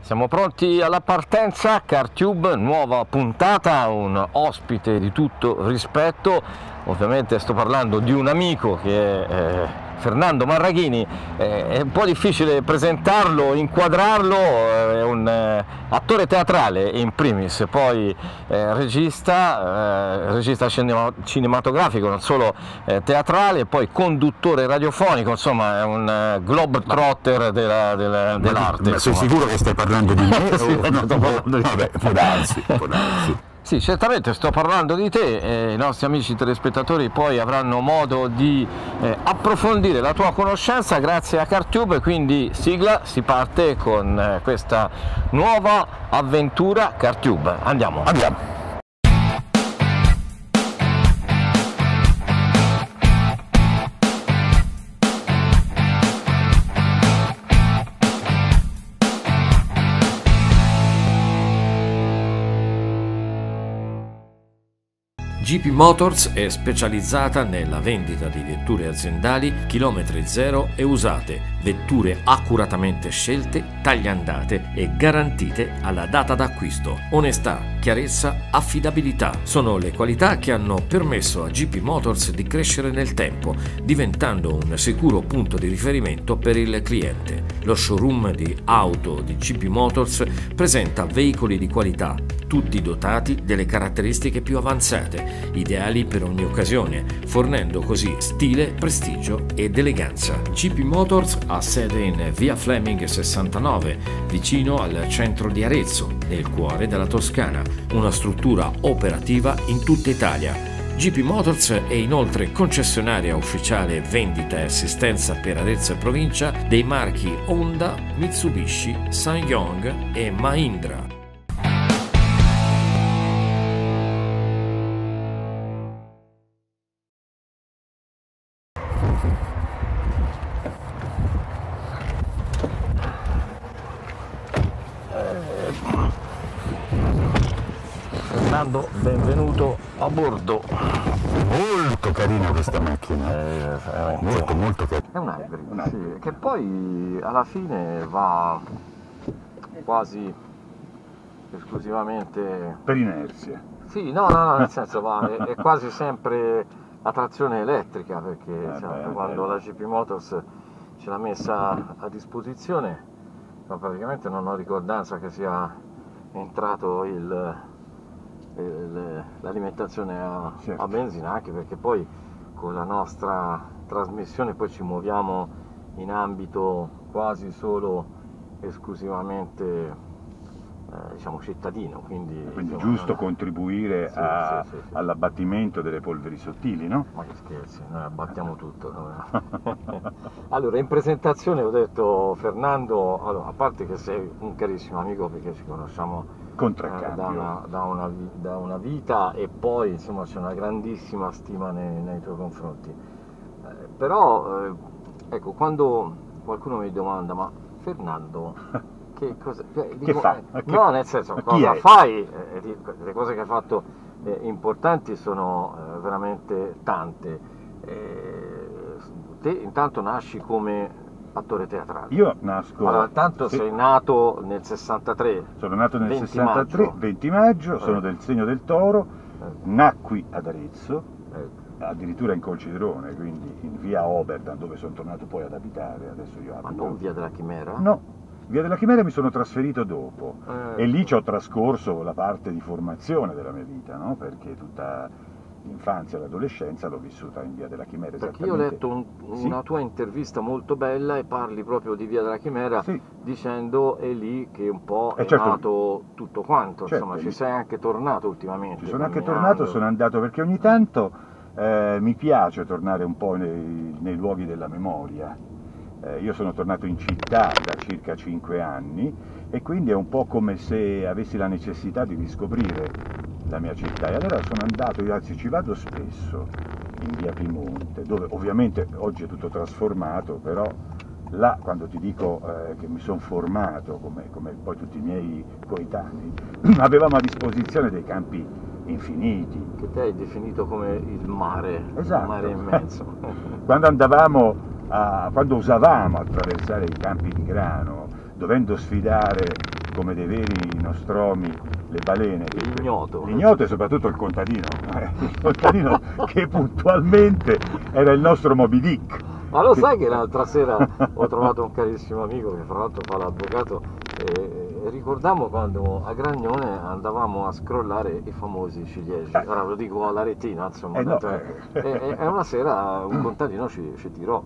Siamo pronti alla partenza, CarTube, nuova puntata, un ospite di tutto rispetto. Ovviamente sto parlando di un amico che è Fernando Marraghini. È un po' difficile presentarlo, inquadrarlo, è un attore teatrale in primis, poi regista cinematografico, non solo teatrale, poi conduttore radiofonico, insomma è un globetrotter dell'arte. Ma sei sicuro che stai parlando di me? Sì, sto parlando di te. Vabbè, può darsi, può darsi. Sì, certamente sto parlando di te, i nostri amici telespettatori poi avranno modo di approfondire la tua conoscenza grazie a CarTube, quindi sigla, si parte con questa nuova avventura CarTube. Andiamo! Andiamo! GP Motors è specializzata nella vendita di vetture aziendali chilometri zero e usate, vetture accuratamente scelte, tagliandate e garantite alla data d'acquisto. Onestà, chiarezza, affidabilità sono le qualità che hanno permesso a GP Motors di crescere nel tempo, diventando un sicuro punto di riferimento per il cliente. Lo showroom di auto di GP Motors presenta veicoli di qualità, tutti dotati delle caratteristiche più avanzate, ideali per ogni occasione, fornendo così stile, prestigio ed eleganza. GP Motors ha sede in via Fleming 69, vicino al centro di Arezzo, nel cuore della Toscana, una struttura operativa in tutta Italia. GP Motors è inoltre concessionaria ufficiale vendita e assistenza per Arezzo e provincia dei marchi Honda, Mitsubishi, SsangYong e Mahindra. Fernando, benvenuto a bordo. Molto carina questa macchina, molto carina. È un hybrid, sì, che poi alla fine va quasi esclusivamente Per inerzia. sì, no, nel senso è quasi sempre a trazione elettrica, perché quando la GP Motors ce l'ha messa a disposizione, ma praticamente non ho ricordanza che sia entrato l'alimentazione a benzina, anche perché poi con la nostra trasmissione poi ci muoviamo in ambito quasi solo esclusivamente diciamo cittadino, quindi insomma, giusto contribuire all'abbattimento delle polveri sottili, no? Ma che scherzi, noi abbattiamo tutto. Allora, in presentazione ho detto Fernando, allora, a parte che sei un carissimo amico perché ci conosciamo da una vita, e poi insomma c'è una grandissima stima nei tuoi confronti, però ecco, quando qualcuno mi domanda ma Fernando che cosa dico, fa? no, nel senso cosa fai, le cose che hai fatto importanti sono veramente tante. Te intanto nasci come attore teatrale. Io nasco... Allora, tanto sei nato nel 63. Sono nato nel 20 63, maggio. 20 maggio, sono del segno del toro, nacqui ad Arezzo, addirittura in Colcidrone, quindi in via Oberdan, dove sono tornato poi ad abitare, adesso io abito. Ma non via della Chimera? No, via della Chimera mi sono trasferito dopo, e lì ci ho trascorso la parte di formazione della mia vita, no? Perché tutta l'infanzia e l'adolescenza l'ho vissuta in via della Chimera. Perché io ho letto una tua intervista molto bella e parli proprio di via della Chimera, dicendo è lì che un po' è nato tutto quanto, insomma ci sei anche tornato ultimamente. Ci sono anche tornato, sono andato perché ogni tanto mi piace tornare un po' nei luoghi della memoria. Io sono tornato in città da circa 5 anni e quindi è un po' come se avessi la necessità di riscoprire la mia città, e allora sono andato, io anzi ci vado spesso in via Piemonte, dove ovviamente oggi è tutto trasformato, però là quando ti dico che mi sono formato come poi tutti i miei coetanei, avevamo a disposizione dei campi infiniti. Che te hai definito come il mare, esatto. Il mare immenso. Quando usavamo attraversare i campi di grano, dovendo sfidare come dei veri nostromi le balene. L'ignoto. L'ignoto e soprattutto il contadino. Il contadino che puntualmente era il nostro Moby Dick. Ma lo sai che l'altra sera ho trovato un carissimo amico che fra l'altro fa l'avvocato e ricordavo quando a Gragnone andavamo a scrollare i famosi ciliegi, ora lo dico alla retina, insomma, no, e una sera un contadino ci tirò.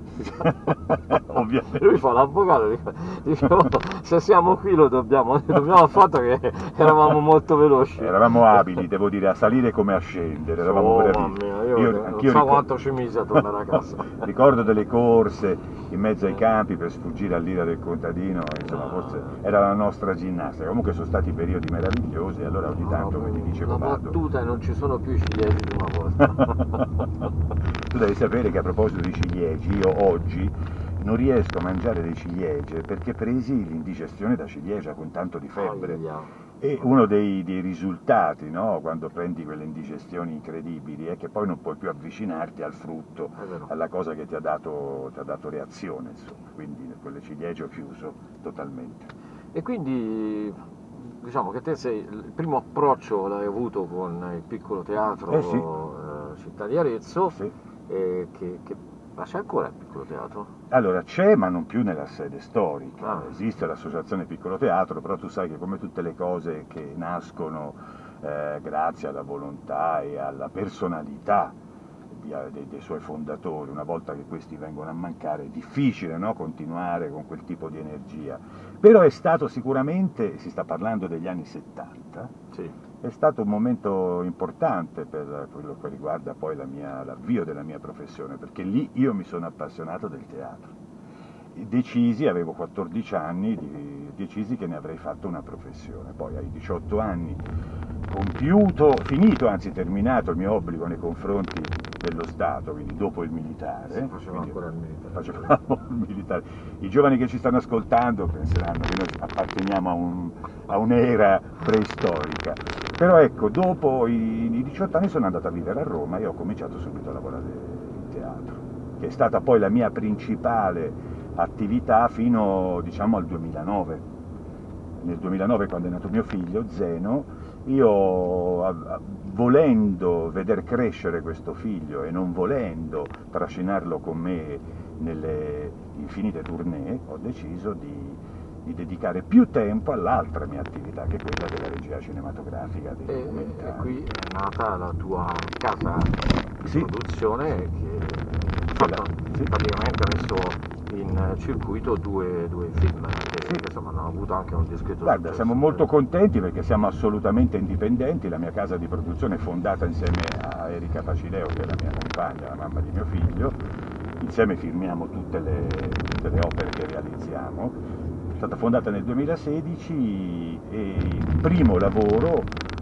Ovviamente. Lui fa l'avvocato, dicevo, se siamo qui lo dobbiamo al fatto che eravamo molto veloci. Eravamo abili, devo dire, a salire come a scendere, eravamo bravissimi. Non so quanto ci mise a tornare a casa. Ricordo delle corse in mezzo ai campi per sfuggire all'ira del contadino, insomma, forse era la nostra ginnastica. Comunque sono stati periodi meravigliosi, e allora ogni tanto, come ti dicevo, la vado. battuta e non ci sono più i ciliegi di una volta. Tu devi sapere che a proposito di ciliegie, io oggi non riesco a mangiare dei ciliegie perché presi l'indigestione da ciliegia con tanto di febbre. E uno dei risultati, no, quando prendi quelle indigestioni incredibili, è che poi non puoi più avvicinarti al frutto, alla cosa che ti ha dato reazione, insomma. Quindi quelle ciliegie ho chiuso totalmente. E quindi diciamo che te il primo approccio l'hai avuto con il piccolo teatro Sì. Città di Arezzo, Sì. Ma c'è ancora il piccolo teatro? Allora c'è, ma non più nella sede storica. Ah. Esiste l'associazione Piccolo Teatro, però tu sai che come tutte le cose che nascono grazie alla volontà e alla personalità dei suoi fondatori, una volta che questi vengono a mancare è difficile, no, continuare con quel tipo di energia. Però è stato sicuramente, si sta parlando degli anni 70, Sì. è stato un momento importante per quello che riguarda poi l'avvio della mia professione, perché lì io mi sono appassionato del teatro. Decisi, avevo 14 anni, decisi che ne avrei fatto una professione. Poi ai 18 anni, terminato il mio obbligo nei confronti dello Stato, quindi dopo il militare. Si faceva ancora il militare. Facevamo il militare. I giovani che ci stanno ascoltando penseranno che noi apparteniamo a un'era preistorica. Però ecco, dopo i 18 anni sono andato a vivere a Roma e ho cominciato subito a lavorare in teatro, che è stata poi la mia principale attività fino, diciamo, al 2009. Nel 2009, quando è nato mio figlio Zeno, io, volendo veder crescere questo figlio e non volendo trascinarlo con me nelle infinite tournée, ho deciso di dedicare più tempo all'altra mia attività, che è quella della regia cinematografica. E qui è nata la tua casa di produzione che praticamente ha messo in circuito due film che insomma hanno avuto anche un discreto Guarda, successo. siamo molto contenti perché siamo assolutamente indipendenti. La mia casa di produzione è fondata insieme a Erika Pacileo, che è la mia compagna, la mamma di mio figlio. Insieme firmiamo tutte le opere che realizziamo. È stata fondata nel 2016 e il primo lavoro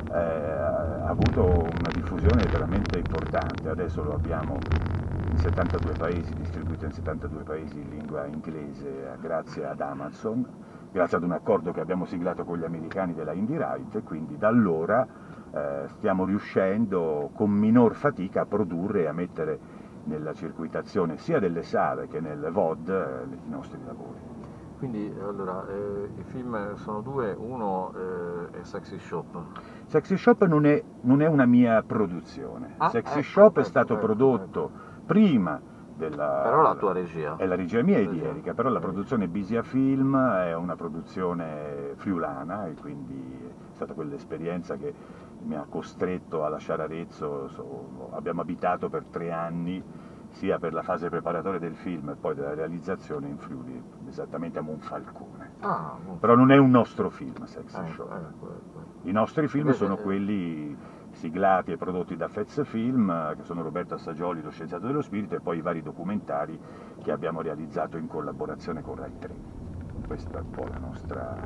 ha avuto una diffusione veramente importante. Adesso lo abbiamo in 72 paesi, distribuito in 72 paesi in lingua inglese grazie ad Amazon, grazie ad un accordo che abbiamo siglato con gli americani della Indie Right, e quindi da allora stiamo riuscendo con minor fatica a produrre e a mettere nella circuitazione sia delle sale che nel VOD i nostri lavori. Quindi allora i film sono due, uno è Sexy Shop. Sexy Shop non è una mia produzione. Sexy Shop è stato prodotto prima però la tua regia. È la regia mia e di Erika, però la produzione Bisia Film è una produzione friulana e quindi è stata quell'esperienza che mi ha costretto a lasciare Arezzo. Abbiamo abitato per 3 anni, sia per la fase preparatoria del film e poi della realizzazione in Friuli, esattamente a Monfalcone. Però non è un nostro film, Sexy Shop. I nostri film sono quelli siglati e prodotti da Fez Film, che sono Roberto Assagioli, lo scienziato dello spirito, e poi i vari documentari che abbiamo realizzato in collaborazione con Rai 3. Questa è un po' la nostra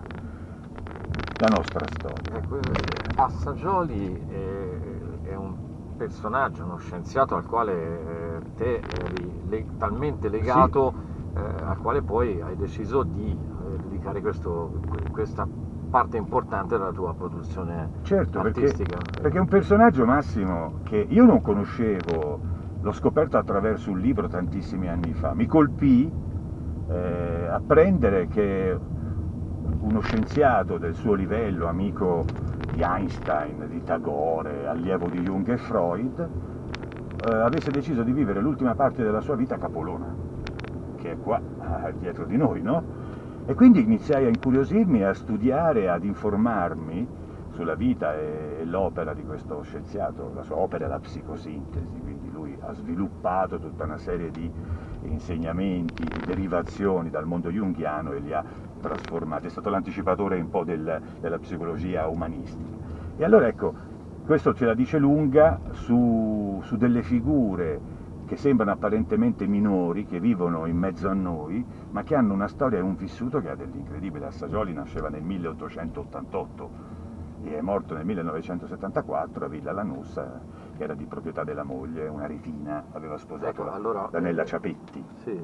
storia. Assagioli è un personaggio, uno scienziato al quale te eri talmente legato, al quale poi hai deciso di dedicare questa parte importante della tua produzione artistica. Perché è un personaggio, Massimo, che io non conoscevo, l'ho scoperto attraverso un libro tantissimi anni fa. Mi colpì apprendere che uno scienziato del suo livello, amico di Einstein, di Tagore, allievo di Jung e Freud, avesse deciso di vivere l'ultima parte della sua vita a Capolona, che è qua, dietro di noi, no? E quindi iniziai a incuriosirmi, a studiare, ad informarmi sulla vita e l'opera di questo scienziato. La sua opera è la psicosintesi, quindi lui ha sviluppato tutta una serie di insegnamenti, di derivazioni dal mondo junghiano e li ha trasformati. È stato l'anticipatore un po' della psicologia umanistica. E allora ecco, questo ce la dice lunga su delle figure che sembrano apparentemente minori, che vivono in mezzo a noi, ma che hanno una storia e un vissuto che ha dell'incredibile. Assagioli nasceva nel 1888 e è morto nel 1974 a Villa Lanús, che era di proprietà della moglie, una retina, aveva sposato la Nella Ciapetti. Sì,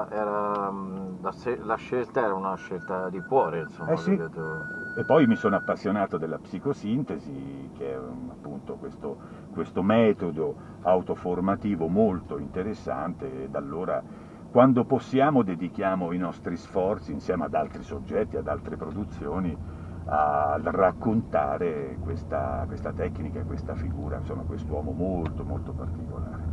la scelta era una scelta di cuore, insomma. Sì. E poi mi sono appassionato della psicosintesi, che è appunto questo metodo autoformativo molto interessante, e da allora, quando possiamo, dedichiamo i nostri sforzi insieme ad altri soggetti, ad altre produzioni, a raccontare questa tecnica e questa figura, insomma, quest'uomo molto molto particolare.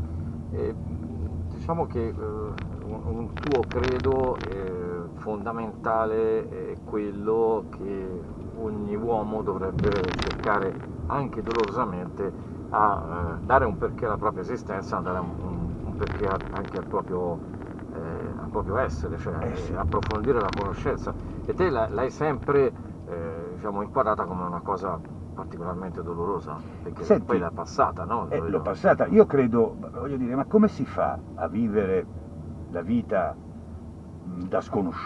Diciamo che un tuo credo fondamentale è quello che ogni uomo dovrebbe cercare anche dolorosamente a dare un perché alla propria esistenza, a dare un perché anche al proprio essere, cioè Sì. approfondire la conoscenza. E te l'hai sempre diciamo, inquadrata come una cosa particolarmente dolorosa, perché Senti, poi l'ha passata, no? L'ho passata. Io credo, voglio dire, ma come si fa a vivere la vita da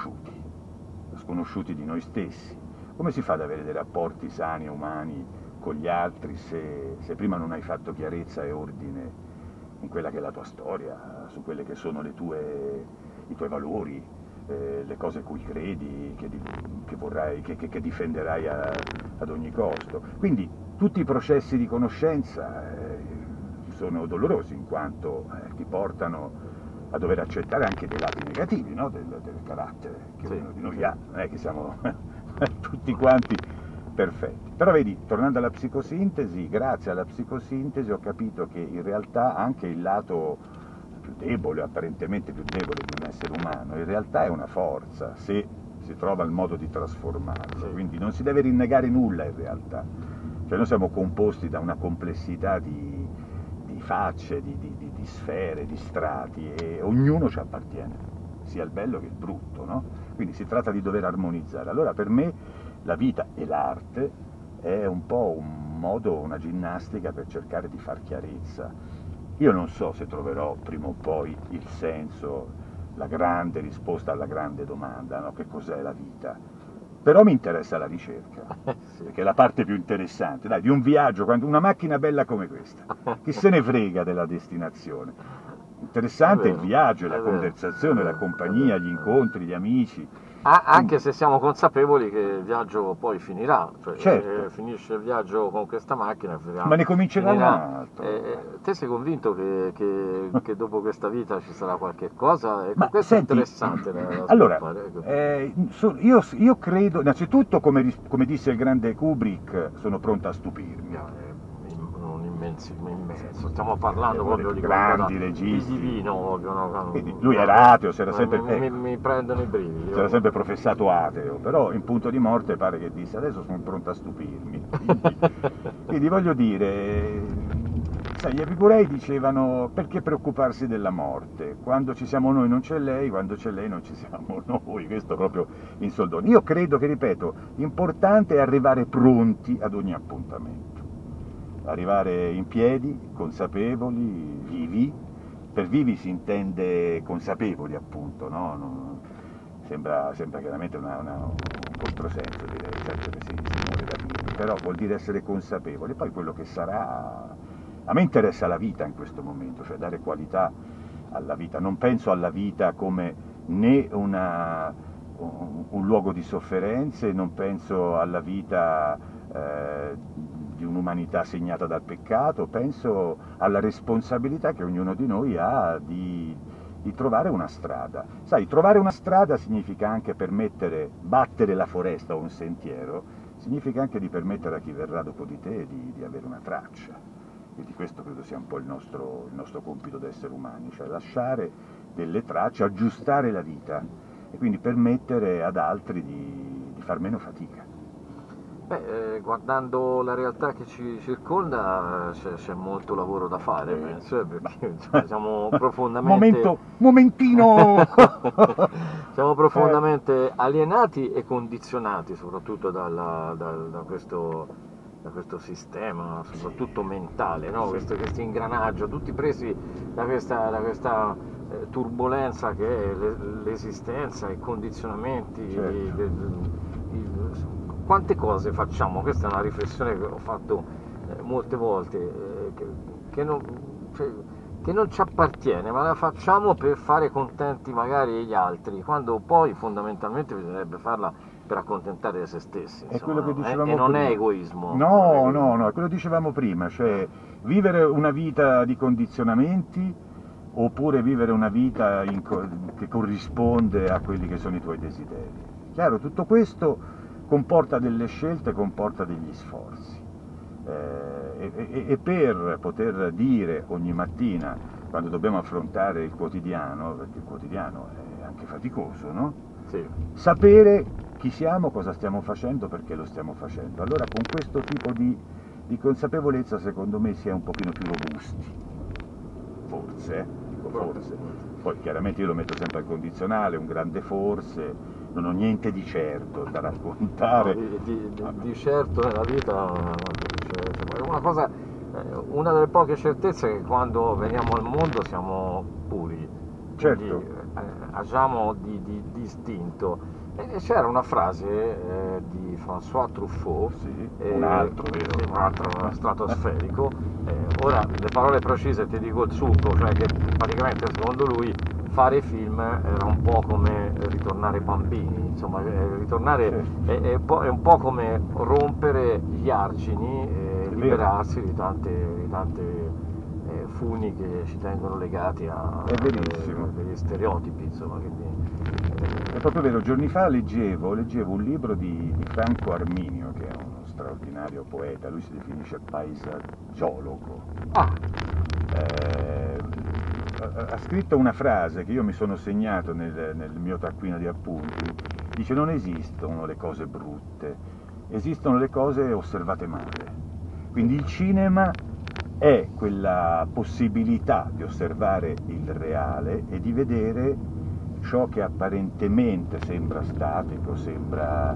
sconosciuti di noi stessi? Come si fa ad avere dei rapporti sani e umani con gli altri se prima non hai fatto chiarezza e ordine in quella che è la tua storia, su quelle che sono i tuoi valori, le cose a cui credi, che vorrai, che difenderai ad ogni costo. Quindi tutti i processi di conoscenza sono dolorosi, in quanto ti portano a dover accettare anche dei lati negativi, no? del carattere che ognuno di noi ha, non è che siamo tutti quanti perfetti. Però vedi, tornando alla psicosintesi, grazie alla psicosintesi ho capito che in realtà anche il lato più debole, apparentemente più debole di un essere umano, in realtà è una forza, se si trova il modo di trasformarlo. Quindi non si deve rinnegare nulla in realtà. Cioè noi siamo composti da una complessità di facce, di sfere, di strati, e ognuno ci appartiene, sia il bello che il brutto, no? Quindi si tratta di dover armonizzare. Allora per me la vita e l'arte è un po' un modo, una ginnastica per cercare di far chiarezza. Io non so se troverò prima o poi il senso, la grande risposta alla grande domanda, no? Che cos'è la vita? Però mi interessa la ricerca, perché è la parte più interessante. Dai, di un viaggio, quando una macchina bella come questa, chi se ne frega della destinazione? Interessante il viaggio, la conversazione, la compagnia, gli incontri, gli amici. Anche se siamo consapevoli che il viaggio poi finirà, cioè Certo. Finisce il viaggio con questa macchina, Ma ne comincerà un altro. Te sei convinto che dopo questa vita ci sarà qualche cosa? Ma Questo senti, è interessante da allora, sviluppare. io credo, innanzitutto, come disse il grande Kubrick, sono pronto a stupirmi. Immenso. Stiamo parlando proprio di grandi qualcosa registi. di divino, proprio, no? Quindi lui era ateo, si era sempre, mi prendono i brividi. si era sempre professato ateo, però in punto di morte pare che disse adesso sono pronto a stupirmi. Quindi voglio dire, sai, gli epicurei dicevano perché preoccuparsi della morte? Quando ci siamo noi non c'è lei, quando c'è lei non ci siamo noi, questo proprio in soldoni. Io credo che, ripeto, l'importante è arrivare pronti ad ogni appuntamento. Arrivare in piedi, consapevoli, vivi. Per vivi si intende consapevoli, appunto, no? Sembra chiaramente un controsenso dire sempre che si muore da vivi, però vuol dire essere consapevoli. Poi quello che sarà, a me interessa la vita in questo momento, cioè dare qualità alla vita. Non penso alla vita come né un luogo di sofferenze, non penso alla vita di un'umanità segnata dal peccato, penso alla responsabilità che ognuno di noi ha di di trovare una strada. Sai, trovare una strada significa anche battere la foresta o un sentiero, significa anche di permettere a chi verrà dopo di te di avere una traccia. E di questo credo sia un po' il nostro compito da esseri umani, cioè lasciare delle tracce, aggiustare la vita e quindi permettere ad altri di far meno fatica. Beh, guardando la realtà che ci circonda c'è molto lavoro da fare, penso, perché insomma, siamo profondamente... Momentino! Siamo profondamente alienati e condizionati, soprattutto da questo sistema, soprattutto mentale, no? Questo ingranaggio, tutti presi da questa turbolenza che è l'esistenza, i condizionamenti, certo. Quante cose facciamo? Questa è una riflessione che ho fatto molte volte, che non ci appartiene, ma la facciamo per fare contenti magari gli altri, quando poi fondamentalmente bisognerebbe farla per accontentare se stessi, insomma, è quello che dicevamo e non prima. è egoismo. No, è quello che dicevamo prima, cioè vivere una vita di condizionamenti oppure vivere una vita che corrisponde a quelli che sono i tuoi desideri. Chiaro, tutto questo comporta delle scelte, comporta degli sforzi e per poter dire ogni mattina, quando dobbiamo affrontare il quotidiano, perché il quotidiano è anche faticoso, no? Sì. Sapere chi siamo, cosa stiamo facendo, perché lo stiamo facendo. Allora con questo tipo di consapevolezza secondo me si è un pochino più robusti, forse, dico forse. Poi chiaramente io lo metto sempre al condizionale, un grande forse, non ho niente di certo da raccontare. No, di certo nella vita una delle poche certezze è che quando veniamo al mondo siamo puri, certo. Quindi agiamo di istinto. E c'era una frase di François Truffaut, sì, un altro stratosferico, ora le parole precise ti dico il succo, cioè che praticamente secondo lui fare film era un po' come ritornare bambini, insomma, ritornare è un po' come rompere gli argini e liberarsi di tante funi che ci tengono legati a degli stereotipi, insomma, quindi, è proprio vero. Giorni fa leggevo un libro di Franco Arminio, che è uno straordinario poeta, lui si definisce paesaggiologo. Ha scritto una frase che io mi sono segnato nel mio taccuino di appunti, dice: non esistono le cose brutte, esistono le cose osservate male. Quindi il cinema è quella possibilità di osservare il reale e di vedere ciò che apparentemente sembra statico, sembra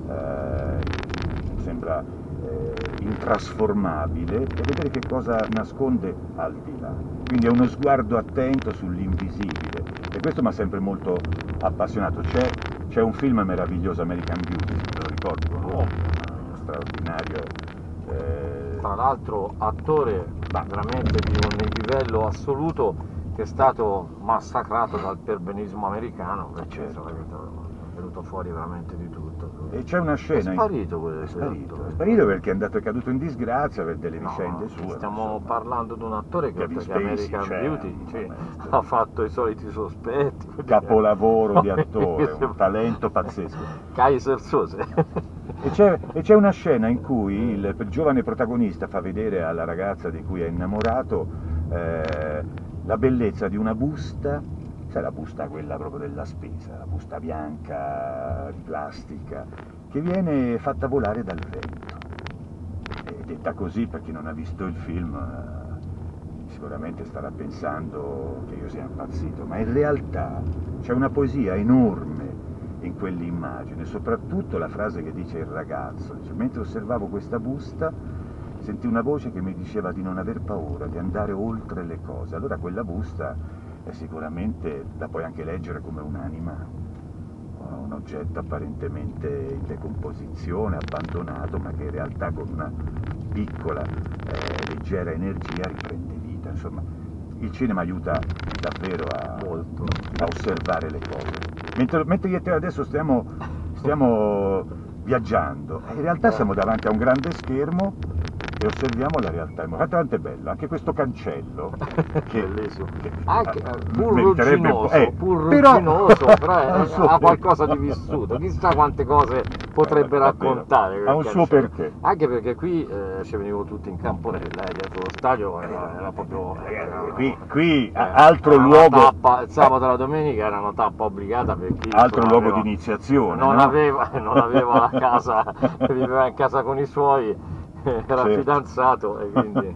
intrasformabile, e vedere che cosa nasconde al di là. Quindi è uno sguardo attento sull'invisibile, e questo mi ha sempre molto appassionato. C'è un film meraviglioso, American Beauty, se lo ricordo, uno straordinario. Tra l'altro attore veramente di un livello assoluto, che è stato massacrato dal perbenismo americano, perché è venuto fuori veramente di tutto. E c'è una scena... È sparito è sparito perché è caduto in disgrazia per delle vicende sue. Stiamo parlando di un attore che oltre che American Beauty ha fatto I Soliti Sospetti. Capolavoro di attore, un talento pazzesco. Kaiser Sose. E c'è una scena in cui il giovane protagonista fa vedere alla ragazza di cui è innamorato la bellezza di una busta, sai, la busta quella proprio della spesa, la busta bianca di plastica, che viene fatta volare dal vento. E detta così, per chi non ha visto il film, sicuramente starà pensando che io sia impazzito, ma in realtà c'è una poesia enorme in quell'immagine, soprattutto la frase che dice il ragazzo, dice: mentre osservavo questa busta sentii una voce che mi diceva di non aver paura, di andare oltre le cose. Allora quella busta è sicuramente, la puoi anche leggere come un'anima, un oggetto apparentemente in decomposizione, abbandonato, ma che in realtà con una piccola, leggera energia riprende vita. Insomma, il cinema aiuta davvero a osservare le cose. Mentre io e te adesso stiamo viaggiando, in realtà siamo davanti a un grande schermo osserviamo la realtà. Tanto è bello, anche questo cancello, che, Bellissimo. che Anche pur meriterebbe rugginoso, però ha qualcosa di vissuto, chissà quante cose potrebbe raccontare. Ha un suo perché. Anche perché qui ci venivo tutti in camponella, dietro lo stadio era proprio... qui altro luogo... Tappa, il sabato e la domenica era una tappa obbligata per chi... Altro luogo di iniziazione. Non aveva la casa, viveva in casa con i suoi, era Certo. fidanzato e quindi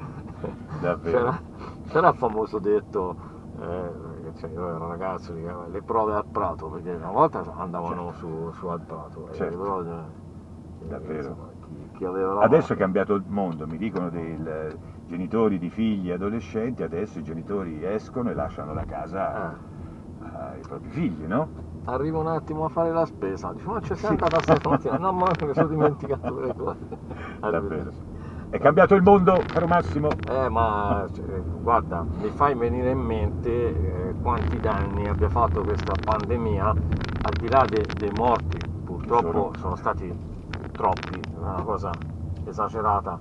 Davvero. c'era il famoso detto, cioè io ero ragazzo, le prove al Prato, perché una volta andavano su al Prato, Certo. però, Davvero. insomma, chi aveva la Adesso è moto. cambiato il mondo, mi dicono dei genitori di figli adolescenti, adesso i genitori escono e lasciano la casa ai propri figli, no? Arrivo un attimo a fare la spesa, dico ma c'è sempre da stamattina, no ma mi sono dimenticato quelle cose. Davvero. È cambiato il mondo, caro Massimo? Ma guarda, mi fai venire in mente quanti danni abbia fatto questa pandemia, al di là dei morti, purtroppo sono stati troppi, è una cosa esagerata,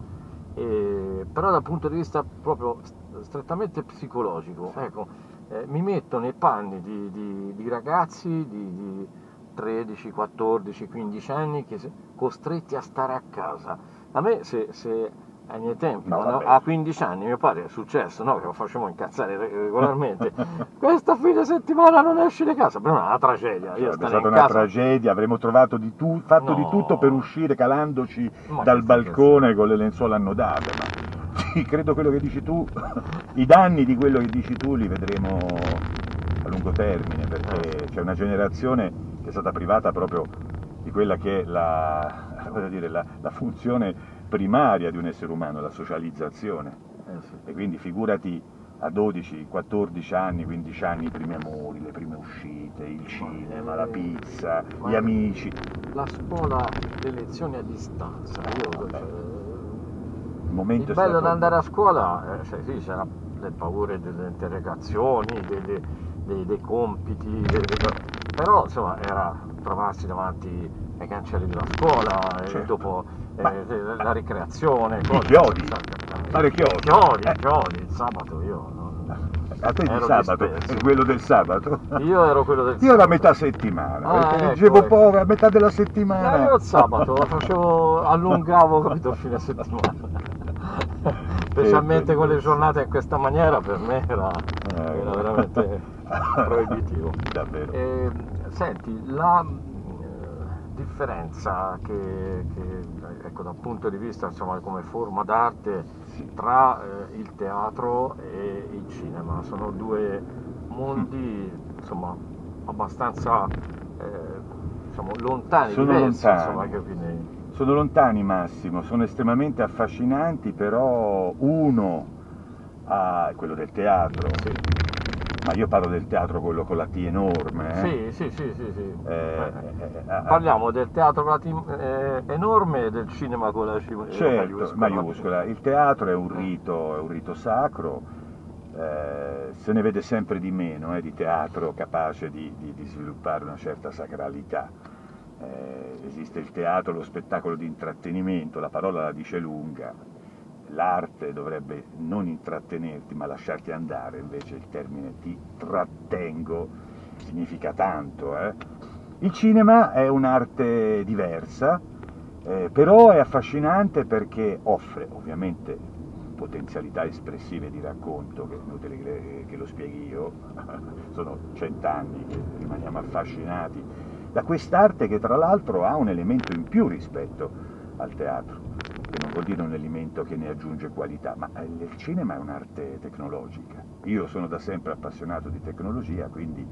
però dal punto di vista proprio strettamente psicologico, ecco, mi metto nei panni di ragazzi di 13, 14, 15 anni che costretti a stare a casa. A me se ai miei tempi, a 15 anni, mio padre è successo, no? Che lo facevamo incazzare regolarmente. Questa fine settimana non esci di casa, per me è una tragedia. Io È stata una tragedia, avremmo trovato di tutto per uscire calandoci dal balcone con le lenzuola annodate, ma sì, credo quello che dici tu, i danni di quello che dici tu li vedremo a lungo termine, perché c'è una generazione che è stata privata proprio di quella che è la funzione primaria di un essere umano, la socializzazione. Sì. E quindi figurati a 12, 14 anni, 15 anni, i primi amori, le prime uscite, il cinema, la pizza, gli amici. La scuola, le lezioni a distanza. Il bello di andare a scuola, sì, c'era le paure delle interrogazioni, dei compiti, però insomma era trovarsi davanti ai cancelli della scuola, certo. E dopo la ricreazione, chiodi, fare chiodi. Chiodi, il sabato io a te di sabato, è quello del sabato? Io ero quello del sabato. Io la metà settimana, perché leggevo poco a metà della settimana. Io il sabato allungavo, capito, il fine settimana. Specialmente con le giornate in questa maniera, per me era veramente proibitivo. Davvero. Senti, la differenza che ecco, dal punto di vista, insomma, come forma d'arte, tra il teatro e il cinema, sono due mondi, insomma, abbastanza lontani, sono diversi, lontani. insomma, che opinioni? Sono lontani, Massimo, sono estremamente affascinanti, però uno è quello del teatro, ma io parlo del teatro quello con la T enorme. Sì. Parliamo del teatro con la T enorme e del cinema con la C maiuscola. Il teatro è un rito sacro, se ne vede sempre di meno di teatro capace di sviluppare una certa sacralità. Esiste il teatro, lo spettacolo di intrattenimento, la parola la dice lunga, l'arte dovrebbe non intrattenerti ma lasciarti andare, invece il termine ti trattengo significa tanto. Il cinema è un'arte diversa, però è affascinante perché offre ovviamente potenzialità espressive di racconto, che è inutile che lo spieghi io, sono 100 anni che rimaniamo affascinati da quest'arte che tra l'altro ha un elemento in più rispetto al teatro, che non vuol dire un elemento che ne aggiunge qualità, ma il cinema è un'arte tecnologica. Io sono da sempre appassionato di tecnologia, quindi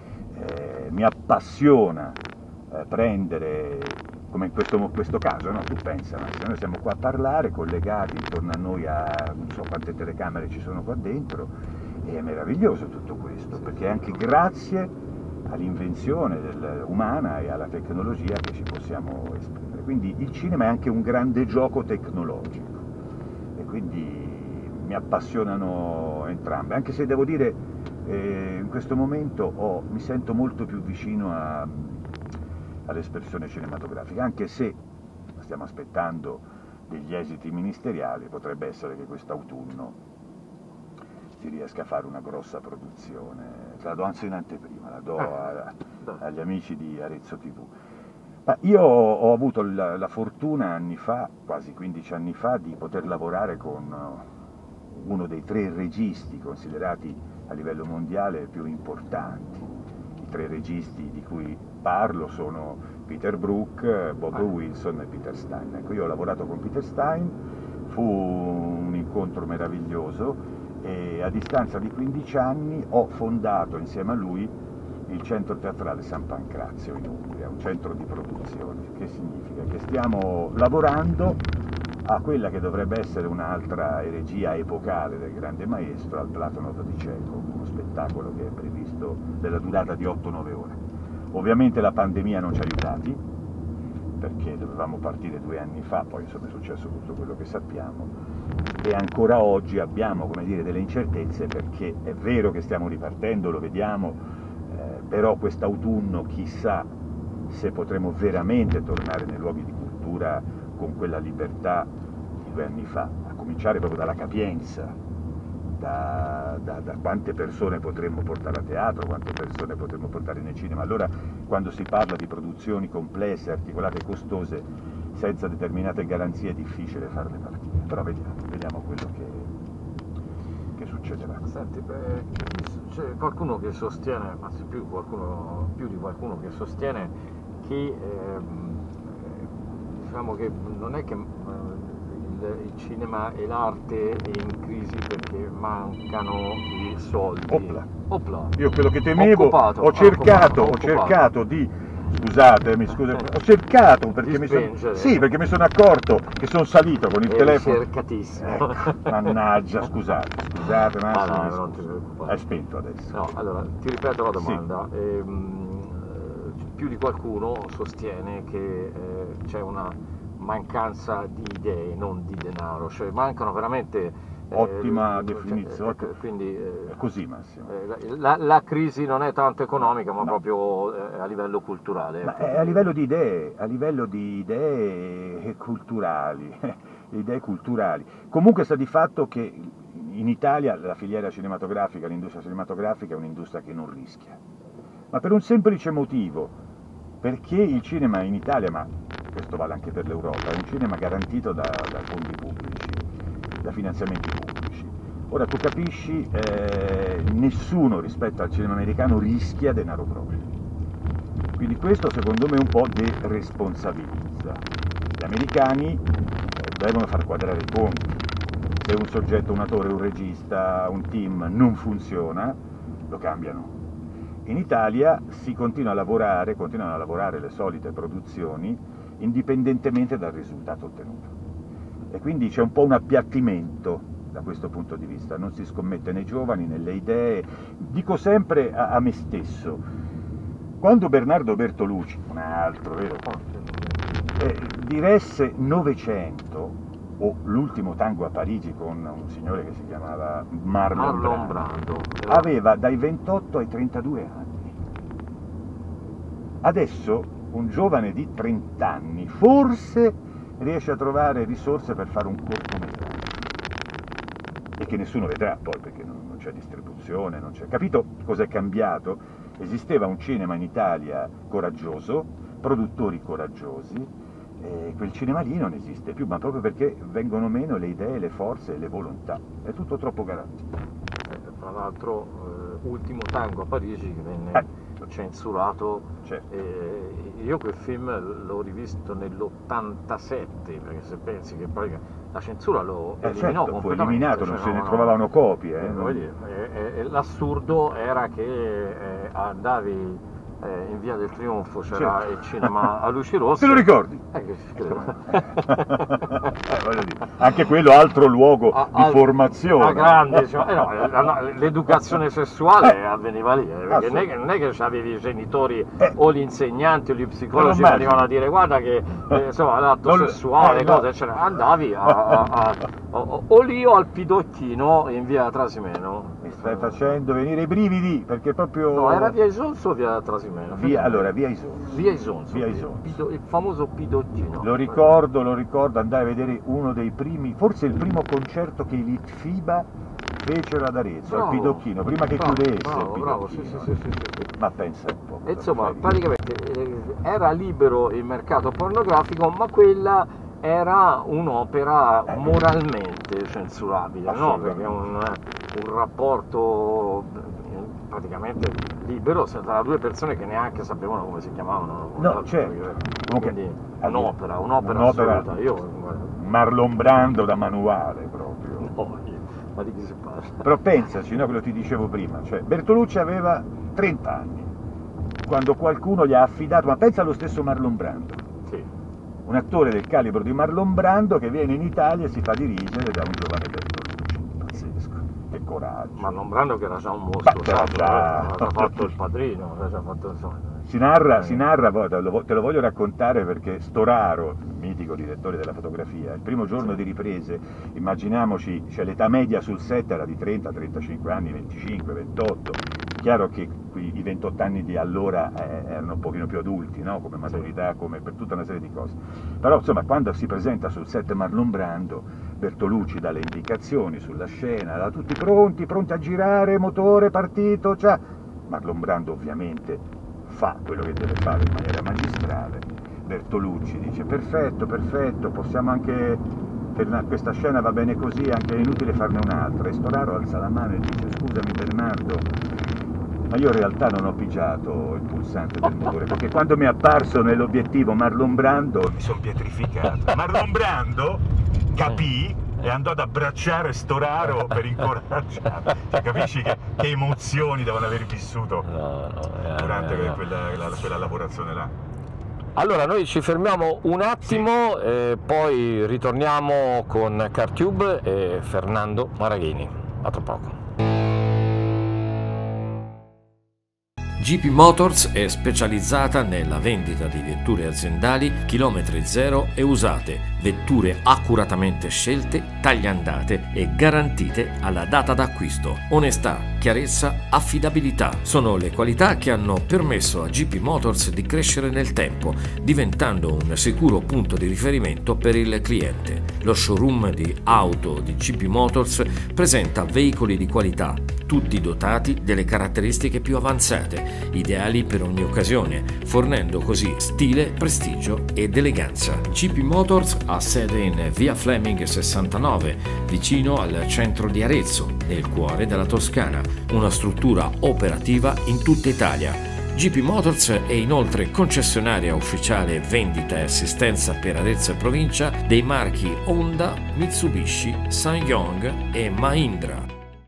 mi appassiona prendere, come in questo caso, no? Tu pensa, se noi siamo qua a parlare, collegati intorno a noi a non so quante telecamere ci sono qua dentro, e è meraviglioso tutto questo, perché anche grazie all'invenzione umana e alla tecnologia che ci possiamo esprimere. Quindi il cinema è anche un grande gioco tecnologico e quindi mi appassionano entrambe, anche se devo dire in questo momento mi sento molto più vicino all'espressione cinematografica, anche se stiamo aspettando degli esiti ministeriali potrebbe essere che quest'autunno si riesca a fare una grossa produzione. Te la do anzi in anteprima, la do agli amici di Arezzo TV. Ma io ho avuto la fortuna anni fa, quasi 15 anni fa, di poter lavorare con uno dei 3 registi considerati a livello mondiale più importanti. I 3 registi di cui parlo sono Peter Brook, Bob Wilson e Peter Stein. Ecco, io ho lavorato con Peter Stein, fu un incontro meraviglioso e a distanza di 15 anni ho fondato insieme a lui il Centro Teatrale San Pancrazio in Umbria, un centro di produzione. Che significa? Che stiamo lavorando a quella che dovrebbe essere un'altra eregia epocale del grande maestro, al Platonov di Chekhov, uno spettacolo che è previsto della durata di 8-9 ore. Ovviamente la pandemia non ci ha aiutati, perché dovevamo partire 2 anni fa, poi insomma è successo tutto quello che sappiamo, e ancora oggi abbiamo, come dire, delle incertezze, perché è vero che stiamo ripartendo, lo vediamo, però quest'autunno chissà se potremo veramente tornare nei luoghi di cultura con quella libertà di 2 anni fa, a cominciare proprio dalla capienza, da quante persone potremmo portare a teatro, quante persone potremmo portare nel cinema. Allora, quando si parla di produzioni complesse, articolate e costose, senza determinate garanzie è difficile farle partire, però vediamo quello che succederà. Senti, c'è qualcuno che sostiene, anzi più di qualcuno che sostiene che diciamo che non è che il cinema e l'arte è in crisi perché mancano i soldi. Opla. Io quello che temevo, ho cercato di, scusatemi, ho cercato perché perché mi sono accorto che sono salito con il telefono. Cercatissimo. Mannaggia, scusate, ma non ti preoccupare. È spento adesso. No, allora ti ripeto la domanda. Sì. Più di qualcuno sostiene che c'è una mancanza di idee, non di denaro, cioè mancano veramente. Ottima definizione. Quindi è così, Massimo. La crisi non è tanto economica, ma proprio a livello culturale. Ma è a livello di idee culturali, idee culturali. Comunque sta di fatto che in Italia la filiera cinematografica, l'industria cinematografica è un'industria che non rischia, ma per un semplice motivo, perché il cinema in Italia, ma questo vale anche per l'Europa, è un cinema garantito da fondi pubblici, da finanziamenti pubblici. Ora tu capisci, nessuno rispetto al cinema americano rischia denaro proprio. Quindi questo secondo me un po' deresponsabilizza. Gli americani devono far quadrare i conti. Se un soggetto, un attore, un regista, un team non funziona, lo cambiano. In Italia si continuano a lavorare le solite produzioni indipendentemente dal risultato ottenuto. E quindi c'è un po' un appiattimento da questo punto di vista, non si scommette nei giovani, nelle idee. Dico sempre a me stesso, quando Bernardo Bertolucci, un altro, vero, diresse Novecento, o L'ultimo tango a Parigi con un signore che si chiamava Marlon Brando, aveva dai 28 ai 32 anni. Adesso un giovane di 30 anni forse riesce a trovare risorse per fare un cortometraggio, e che nessuno vedrà poi perché non c'è distribuzione, non c'è. Capito cos'è cambiato? Esisteva un cinema in Italia coraggioso, produttori coraggiosi, e quel cinema lì non esiste più, ma proprio perché vengono meno le idee, le forze e le volontà, è tutto troppo garantito. Tra l'altro Ultimo tango a Parigi che venne censurato, io quel film l'ho rivisto nell'87, perché se pensi che poi la censura lo eliminò completamente, fu eliminato, non se ne trovavano copie. L'assurdo era che andavi in Via del Trionfo, c'era il cinema a luci rosse. Te lo ricordi? Voglio dire, anche quello altro luogo di formazione. Grande, l'educazione sessuale avveniva lì, perché non è che avevi i genitori o gli insegnanti o gli psicologi che venivano a dire guarda che l'atto sessuale, cose, eccetera. Andavi o lì o al Pidocchino in Via Trasimeno. stai facendo venire i brividi, perché proprio... No, era via Isonzo o via Trasimeno? Allora, via Isonzo. Via Isonzo. Via Isonzo. Il famoso Pidoggino. Lo ricordo, andai a vedere uno dei primi, forse il primo concerto che i Litfiba fecero ad Arezzo, al Pidocchino, prima che chiudesse il Pidocchino. Sì. Ma pensa un po'. E insomma, praticamente era libero il mercato pornografico, ma quella era un'opera moralmente censurabile, no? Perché è un rapporto praticamente libero tra due persone che neanche sapevano come si chiamavano. No, certo. Quindi un'opera assoluta. Marlon Brando da manuale proprio. No, ma di chi si parla? Però pensaci, no, quello che ti dicevo prima, cioè Bertolucci aveva 30 anni quando qualcuno gli ha affidato, ma pensa allo stesso Marlon Brando. Sì. Un attore del calibro di Marlon Brando che viene in Italia e si fa dirigere da un giovane Bertolucci. Pazzesco, che coraggio. Marlon Brando che era già un mostro, aveva fatto il Padrino, aveva già fatto insomma. Si narra, poi te lo voglio raccontare perché Storaro, mitico direttore della fotografia, il primo giorno di riprese, immaginiamoci, cioè l'età media sul set era di 30, 35 anni, 25, 28, chiaro che i 28 anni di allora erano un pochino più adulti, no? Come maturità, come per tutta una serie di cose, però insomma quando si presenta sul set Marlon Brando, Bertolucci dà le indicazioni sulla scena, da tutti pronti a girare, motore partito, cioè Marlon Brando ovviamente fa quello che deve fare in maniera magistrale. Bertolucci dice perfetto, possiamo anche, per questa scena va bene così, anche è inutile farne un'altra. E Storaro alza la mano e dice scusami Bernardo, ma io in realtà non ho pigiato il pulsante del motore, perché quando mi è apparso nell'obiettivo Marlon Brando mi sono pietrificato. Marlon Brando capì e andò ad abbracciare Storaro per incoraggiarlo. Cioè, capisci che emozioni devono aver vissuto durante quella lavorazione là. Allora noi ci fermiamo un attimo e poi ritorniamo con CarTube e Fernando Maraghini. A tra poco. GP Motors è specializzata nella vendita di vetture aziendali chilometri zero e usate, vetture accuratamente scelte, tagliandate e garantite alla data d'acquisto. Onestà, chiarezza, affidabilità sono le qualità che hanno permesso a GP Motors di crescere nel tempo, diventando un sicuro punto di riferimento per il cliente. Lo showroom di auto di GP Motors presenta veicoli di qualità, tutti dotati delle caratteristiche più avanzate, ideali per ogni occasione, fornendo così stile, prestigio ed eleganza. GP Motors ha sede in via Fleming 69, vicino al centro di Arezzo, nel cuore della Toscana, una struttura operativa in tutta Italia. GP Motors è inoltre concessionaria ufficiale vendita e assistenza per Arezzo e provincia dei marchi Honda, Mitsubishi, SsangYong e Mahindra.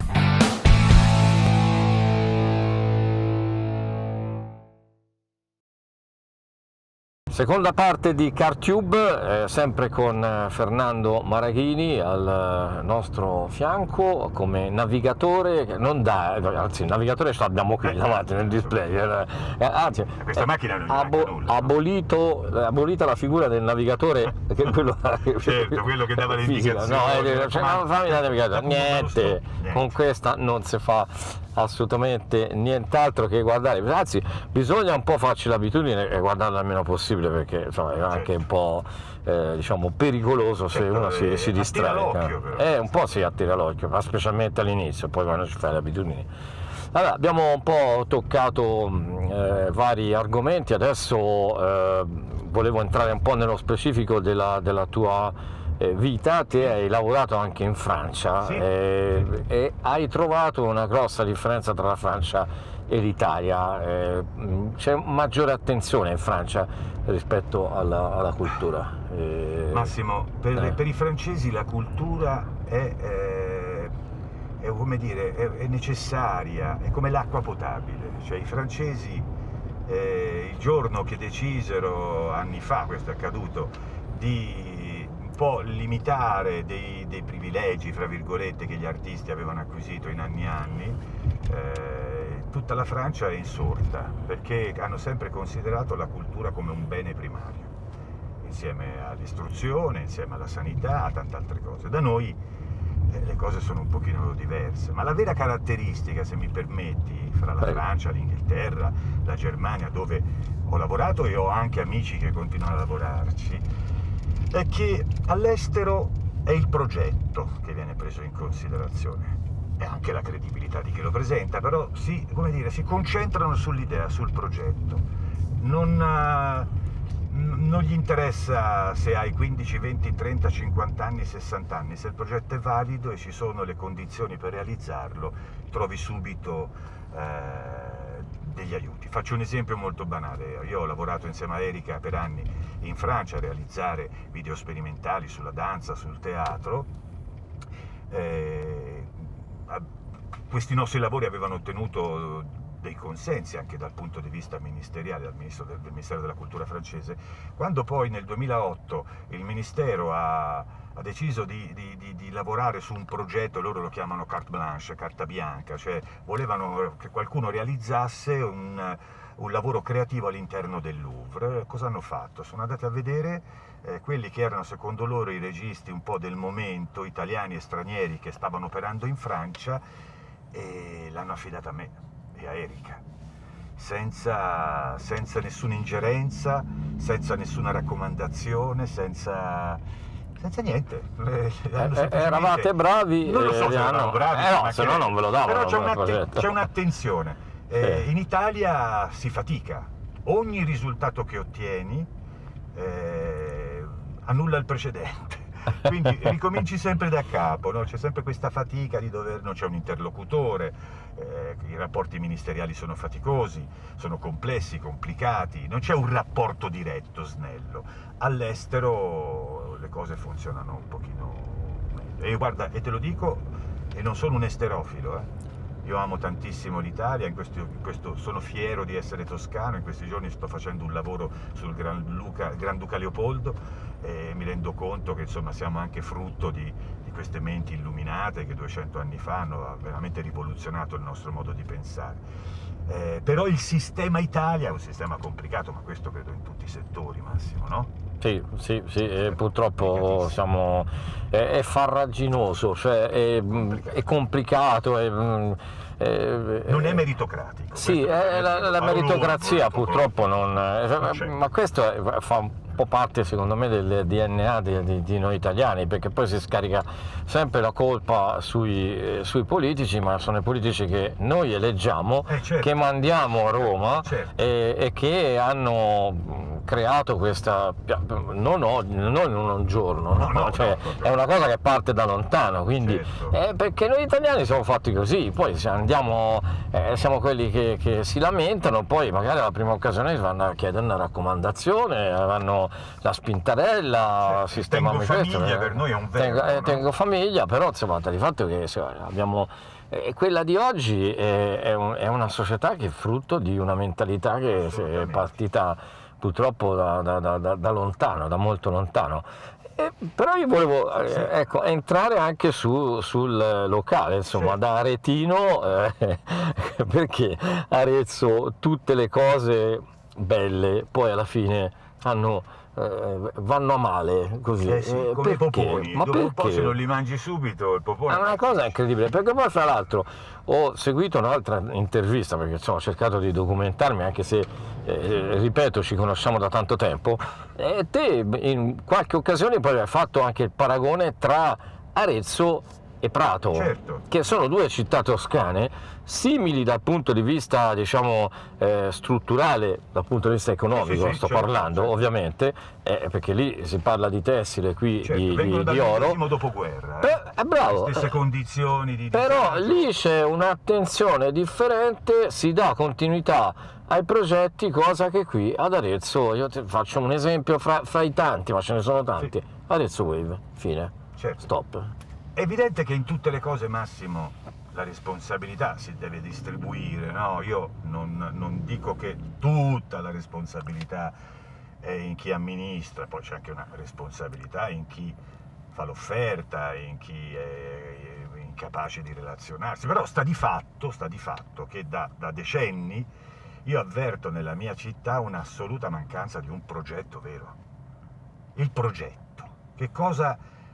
Seconda parte di CarTube, sempre con Fernando Maraghini al nostro fianco come navigatore, anzi il navigatore ce l'abbiamo qui davanti nel display, anzi questa macchina non abolita la figura del navigatore, che è quello, certo, quello che dava le indicazioni, fammi la navigatore, niente, con questa non si fa assolutamente nient'altro che guardare, anzi bisogna un po' farci l'abitudine e guardarla il meno possibile, perché insomma è anche un po' diciamo pericoloso se uno si distrae, un po' si attira l'occhio, ma specialmente all'inizio, poi quando ci fai le abitudini. Allora, abbiamo un po' toccato vari argomenti, adesso volevo entrare un po' nello specifico della tua vita. Te hai lavorato anche in Francia, sì, e hai trovato una grossa differenza tra la Francia e l'Italia, c'è maggiore attenzione in Francia rispetto alla cultura. Massimo, per i francesi la cultura è come dire, è necessaria, è come l'acqua potabile, cioè i francesi il giorno che decisero, anni fa questo è accaduto, di un po' limitare dei privilegi, fra virgolette, che gli artisti avevano acquisito in anni e anni, tutta la Francia è insorta, perché hanno sempre considerato la cultura come un bene primario, insieme all'istruzione, insieme alla sanità, a tante altre cose. Da noi le cose sono un pochino diverse, ma la vera caratteristica, se mi permetti, fra la Francia, l'Inghilterra, la Germania, dove ho lavorato e ho anche amici che continuano a lavorarci, è che all'estero è il progetto che viene preso in considerazione e anche la credibilità di chi lo presenta, però si concentrano sull'idea, sul progetto. Non gli interessa se hai 15, 20, 30, 50 anni, 60 anni, se il progetto è valido e ci sono le condizioni per realizzarlo, trovi subito degli aiuti. Faccio un esempio molto banale: io ho lavorato insieme a Erika per anni in Francia a realizzare video sperimentali sulla danza, sul teatro. Questi nostri lavori avevano ottenuto dei consensi anche dal punto di vista ministeriale del Ministero della Cultura francese. Quando poi nel 2008 il Ministero ha deciso di lavorare su un progetto, loro lo chiamano carte blanche, carta bianca, cioè volevano che qualcuno realizzasse un lavoro creativo all'interno del Louvre. Cosa hanno fatto? Sono andati a vedere quelli che erano secondo loro i registi un po' del momento, italiani e stranieri che stavano operando in Francia, e l'hanno affidata a me e a Erika, senza nessuna ingerenza, senza nessuna raccomandazione, senza niente. Eravate bravi? Non lo so se erano bravi, no, se no non ve lo davano. Però c'è un'attenzione. In Italia si fatica, ogni risultato che ottieni annulla il precedente. Quindi ricominci sempre da capo, no? C'è sempre questa fatica di non c'è un interlocutore, i rapporti ministeriali sono faticosi, sono complessi, complicati, non c'è un rapporto diretto, snello. All'estero le cose funzionano un pochino meglio. E guarda, e te lo dico, e non sono un esterofilo, Io amo tantissimo l'Italia, in questo sono fiero di essere toscano, in questi giorni sto facendo un lavoro sul Granduca Leopoldo e mi rendo conto che insomma siamo anche frutto di queste menti illuminate che 200 anni fa hanno veramente rivoluzionato il nostro modo di pensare. Però il sistema Italia è un sistema complicato, ma questo credo in tutti i settori, Massimo, no? Sì, purtroppo è farraginoso, cioè è complicato, non è meritocratico. Sì, la meritocrazia purtroppo non ma questo fa un po' parte secondo me del DNA di noi italiani, perché poi si scarica sempre la colpa sui politici, ma sono i politici che noi eleggiamo, certo, che mandiamo a Roma, certo. e che hanno creato questa, non in un giorno, no, cioè, è una cosa che parte da lontano, quindi certo. Perché noi italiani siamo fatti così, poi se andiamo, siamo quelli che si lamentano, poi magari alla prima occasione vanno a chiedere una raccomandazione, vanno la spintarella, sistemami questo. Tengo famiglia, per noi è un verbo, tengo famiglia, però insomma di fatto che abbiamo quella di oggi è una società che è frutto di una mentalità che è partita purtroppo da lontano, da molto lontano. Però io volevo entrare anche sul locale, insomma, da aretino, perché Arezzo tutte le cose belle poi alla fine vanno a male, così. Come i poponi, Ma dopo un po' perché? se non li mangi subito il popone... È una cosa incredibile, perché poi fra l'altro ho seguito un'altra intervista, perché ho cercato di documentarmi, anche se, ripeto, ci conosciamo da tanto tempo, e te in qualche occasione poi hai fatto anche il paragone tra Arezzo e Prato, certo, che sono due città toscane simili dal punto di vista, diciamo, strutturale, dal punto di vista economico, sto parlando, certo, ovviamente, perché lì si parla di tessile, qui certo, di oro. Dopoguerra, bravo, le stesse condizioni di però lì c'è un'attenzione differente, si dà continuità ai progetti, cosa che qui ad Arezzo, io ti faccio un esempio fra i tanti, ma ce ne sono tanti, sì. Arezzo Wave, fine, certo, stop. È evidente che in tutte le cose, Massimo, la responsabilità si deve distribuire, no? Io non dico che tutta la responsabilità è in chi amministra, poi c'è anche una responsabilità in chi fa l'offerta, in chi è incapace di relazionarsi, però sta di fatto che da decenni io avverto nella mia città un'assoluta mancanza di un progetto vero. Il progetto, che cosa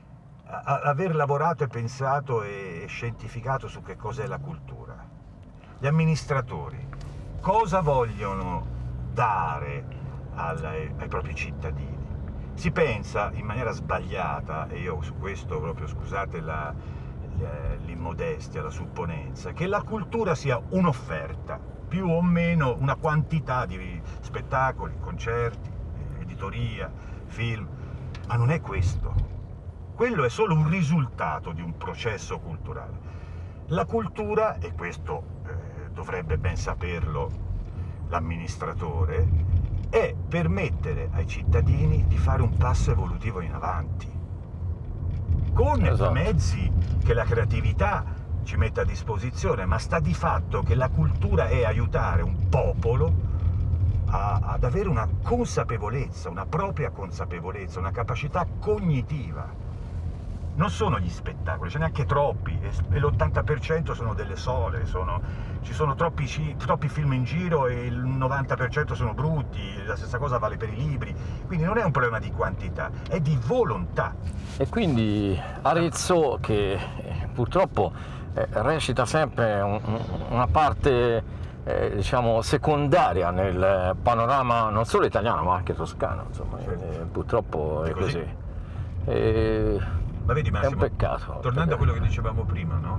aver lavorato e pensato e scientificato su che cos'è la cultura. Gli amministratori cosa vogliono dare ai propri cittadini? Si pensa in maniera sbagliata, e io su questo proprio, scusate l'immodestia, la supponenza, che la cultura sia un'offerta, più o meno una quantità di spettacoli, concerti, editoria, film, ma non è questo. Quello è solo un risultato di un processo culturale. La cultura, e questo dovrebbe ben saperlo l'amministratore, è permettere ai cittadini di fare un passo evolutivo in avanti, con i mezzi che la creatività ci mette a disposizione, ma sta di fatto che la cultura è aiutare un popolo ad avere una consapevolezza, una propria consapevolezza, una capacità cognitiva. Non sono gli spettacoli, ce n'è anche troppi, e l'80% sono delle sole, ci sono troppi film in giro e il 90% sono brutti, la stessa cosa vale per i libri, quindi non è un problema di quantità, è di volontà. E quindi Arezzo, che purtroppo recita sempre una parte diciamo secondaria nel panorama non solo italiano ma anche toscano, insomma, purtroppo è così. Ma vedi Massimo, è un peccato. Tornando a quello che dicevamo prima, no?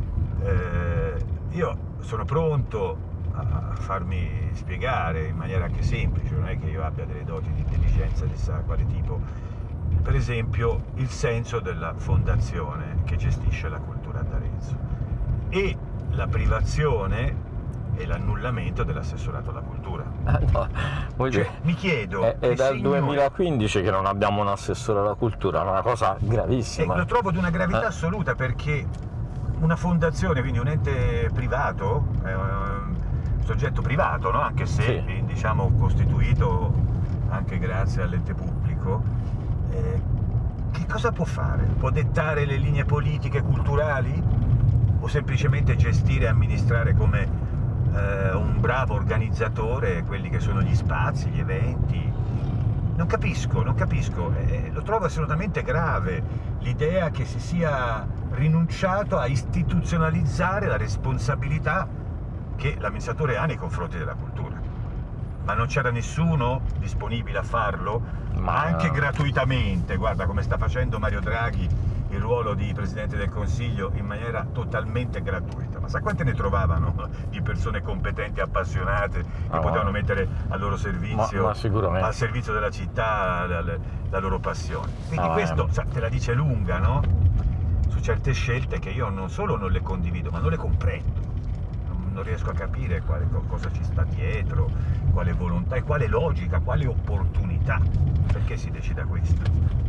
Io sono pronto a farmi spiegare in maniera anche semplice, non è che io abbia delle doti di intelligenza di chissà quale tipo, per esempio il senso della fondazione che gestisce la cultura ad Arezzo e la privazione e l'annullamento dell'assessorato alla cultura. No, cioè, mi chiedo... È dal 2015 che non abbiamo un assessore alla cultura, è una cosa gravissima. Lo trovo di una gravità assoluta, perché una fondazione, quindi un ente privato, un soggetto privato, no? Anche se, sì, diciamo, costituito anche grazie all'ente pubblico, che cosa può fare? Può dettare le linee politiche culturali? O semplicemente gestire e amministrare come un bravo organizzatore quelli che sono gli spazi, gli eventi? Non capisco, lo trovo assolutamente grave l'idea che si sia rinunciato a istituzionalizzare la responsabilità che l'amministratore ha nei confronti della cultura. Ma non c'era nessuno disponibile a farlo? Ma anche gratuitamente, guarda come sta facendo Mario Draghi il ruolo di Presidente del Consiglio in maniera totalmente gratuita. Ma sa quante ne trovavano di persone competenti, appassionate, che potevano mettere al loro servizio, al servizio della città, la loro passione. Quindi questo te la dice lunga, no? Su certe scelte che io non solo non le condivido, ma non le comprendo. Non riesco a capire cosa ci sta dietro, quale volontà e quale logica, quale opportunità. Perché si decida questo?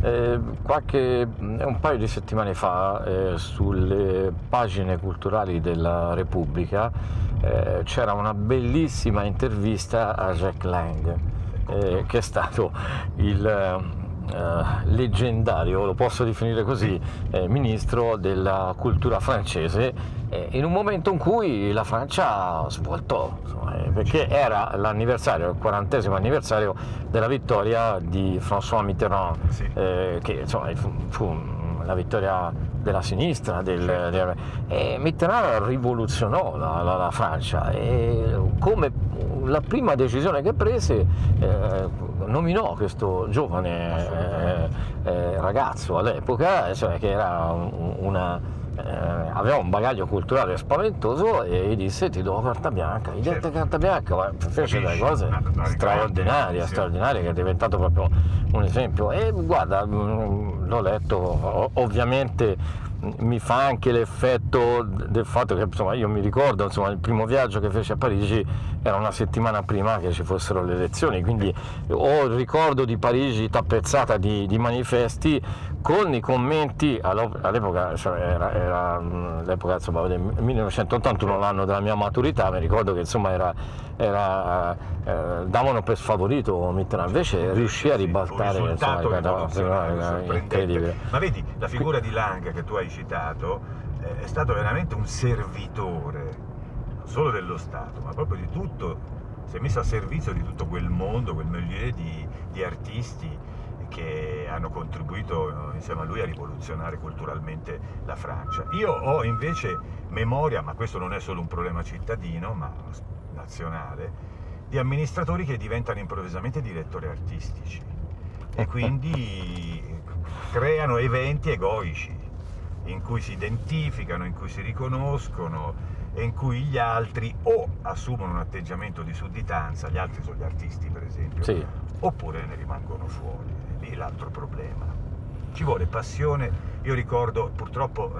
Un paio di settimane fa sulle pagine culturali della Repubblica c'era una bellissima intervista a Jack Lang, che è stato il leggendario, lo posso definire così, ministro della cultura francese, in un momento in cui la Francia svoltò, insomma, perché era l'anniversario, il 40° anniversario della vittoria di François Mitterrand, sì, che insomma fu la vittoria della sinistra, e Mitterrand rivoluzionò la Francia, e come la prima decisione che prese nominò questo giovane ragazzo all'epoca, cioè, che era aveva un bagaglio culturale spaventoso, e gli disse: ti do carta bianca, gli dette carta bianca, fece delle cose straordinarie, che è diventato proprio un esempio. E guarda, l'ho letto, ovviamente mi fa anche l'effetto del fatto che, insomma, io mi ricordo, insomma, il primo viaggio che fece a Parigi era una settimana prima che ci fossero le elezioni, quindi ho il ricordo di Parigi tappezzata di manifesti con i commenti all'epoca, cioè l'epoca, insomma, del 1981, l'anno della mia maturità. Mi ricordo che, insomma, davano per sfavorito Mitterrand, invece riuscì a ribaltare, insomma, incredibile. Ma vedi, la figura di Lang che tu hai citato è stato veramente un servitore non solo dello Stato, ma proprio di tutto, si è messo a servizio di tutto quel mondo, quel milieu di artisti che hanno contribuito insieme a lui a rivoluzionare culturalmente la Francia. Io ho invece memoria, ma questo non è solo un problema cittadino, ma nazionale, di amministratori che diventano improvvisamente direttori artistici e quindi creano eventi egoici in cui si identificano, in cui si riconoscono e in cui gli altri o assumono un atteggiamento di sudditanza, gli altri sono gli artisti per esempio, sì, oppure ne rimangono fuori. Lì è l'altro problema. Ci vuole passione. Io ricordo, purtroppo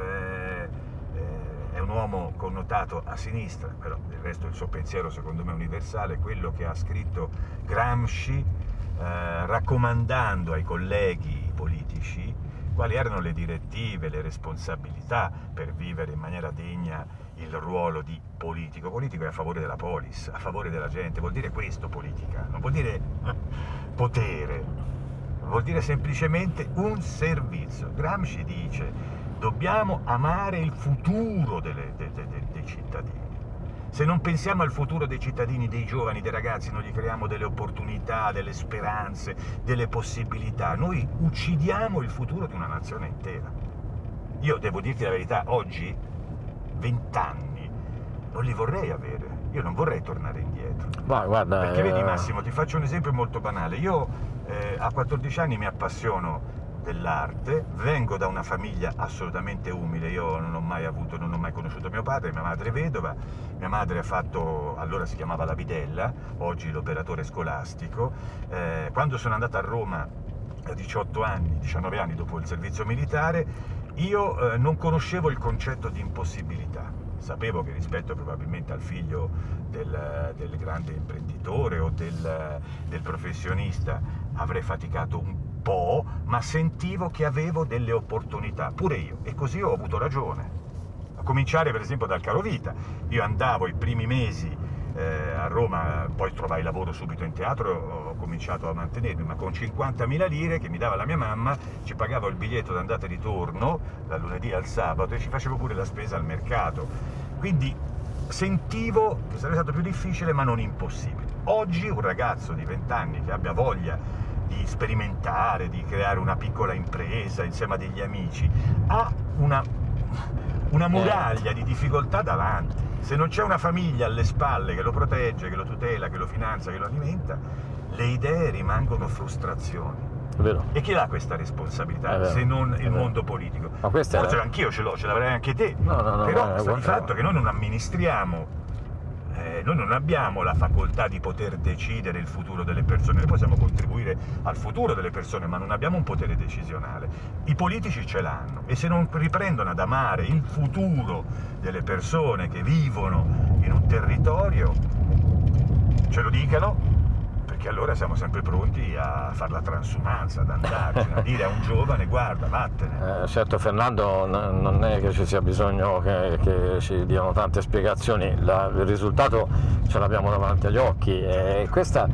è un uomo connotato a sinistra, però del resto il suo pensiero secondo me è universale, quello che ha scritto Gramsci raccomandando ai colleghi politici quali erano le direttive, le responsabilità per vivere in maniera degna il ruolo di politico. Politico è a favore della polis, a favore della gente, vuol dire questo politica, non vuol dire potere, vuol dire semplicemente un servizio. Gramsci dice: dobbiamo amare il futuro dei cittadini. Se non pensiamo al futuro dei cittadini, dei giovani, dei ragazzi, non gli creiamo delle opportunità, delle speranze, delle possibilità, noi uccidiamo il futuro di una nazione intera. Io devo dirti la verità, oggi 20 anni non li vorrei avere, io non vorrei tornare indietro. ma guarda, Perché vedi Massimo, ti faccio un esempio molto banale. Io a 14 anni mi appassiono dell'arte, vengo da una famiglia assolutamente umile, io non ho mai conosciuto mio padre, mia madre è vedova, mia madre ha fatto, allora si chiamava la bidella, oggi l'operatore scolastico. Quando sono andato a Roma a 19 anni dopo il servizio militare, io non conoscevo il concetto di impossibilità. Sapevo che rispetto probabilmente al figlio del grande imprenditore o del professionista avrei faticato un po', ma sentivo che avevo delle opportunità, pure io, e così ho avuto ragione. A cominciare per esempio dal carovita. Io andavo i primi mesi a Roma, poi trovai lavoro subito in teatro, ho cominciato a mantenermi, ma con 50.000 lire che mi dava la mia mamma ci pagavo il biglietto d'andata e ritorno dal lunedì al sabato e ci facevo pure la spesa al mercato, quindi sentivo che sarebbe stato più difficile ma non impossibile. Oggi un ragazzo di 20 anni che abbia voglia di sperimentare, di creare una piccola impresa insieme a degli amici ha una muraglia di difficoltà davanti. Se non c'è una famiglia alle spalle che lo protegge, che lo tutela, che lo finanzia, che lo alimenta, le idee rimangono frustrazioni. vero. E chi ha questa responsabilità se non il mondo politico? Ma Forse anch'io ce l'ho, ce l'avrei anche te, no, però sta di fatto che noi non amministriamo, noi non abbiamo la facoltà di poter decidere il futuro delle persone. Noi possiamo contribuire al futuro delle persone, ma non abbiamo un potere decisionale. I politici ce l'hanno, e se non riprendono ad amare il futuro delle persone che vivono in un territorio, ce lo dicano, perché allora siamo sempre pronti a fare la transumanza, ad andarcene, a dire a un giovane: guarda, vattene. Certo Fernando, non è che ci sia bisogno che ci diano tante spiegazioni, il risultato ce l'abbiamo davanti agli occhi, e questa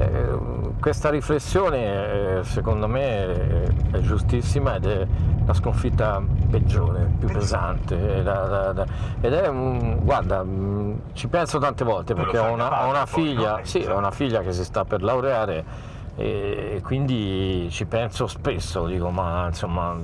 riflessione secondo me è giustissima ed è la sconfitta peggiore, più pesante, ed è guarda, ci penso tante volte perché ho una figlia, sì, ho una figlia che si sta per laureare e quindi ci penso spesso, dico: ma insomma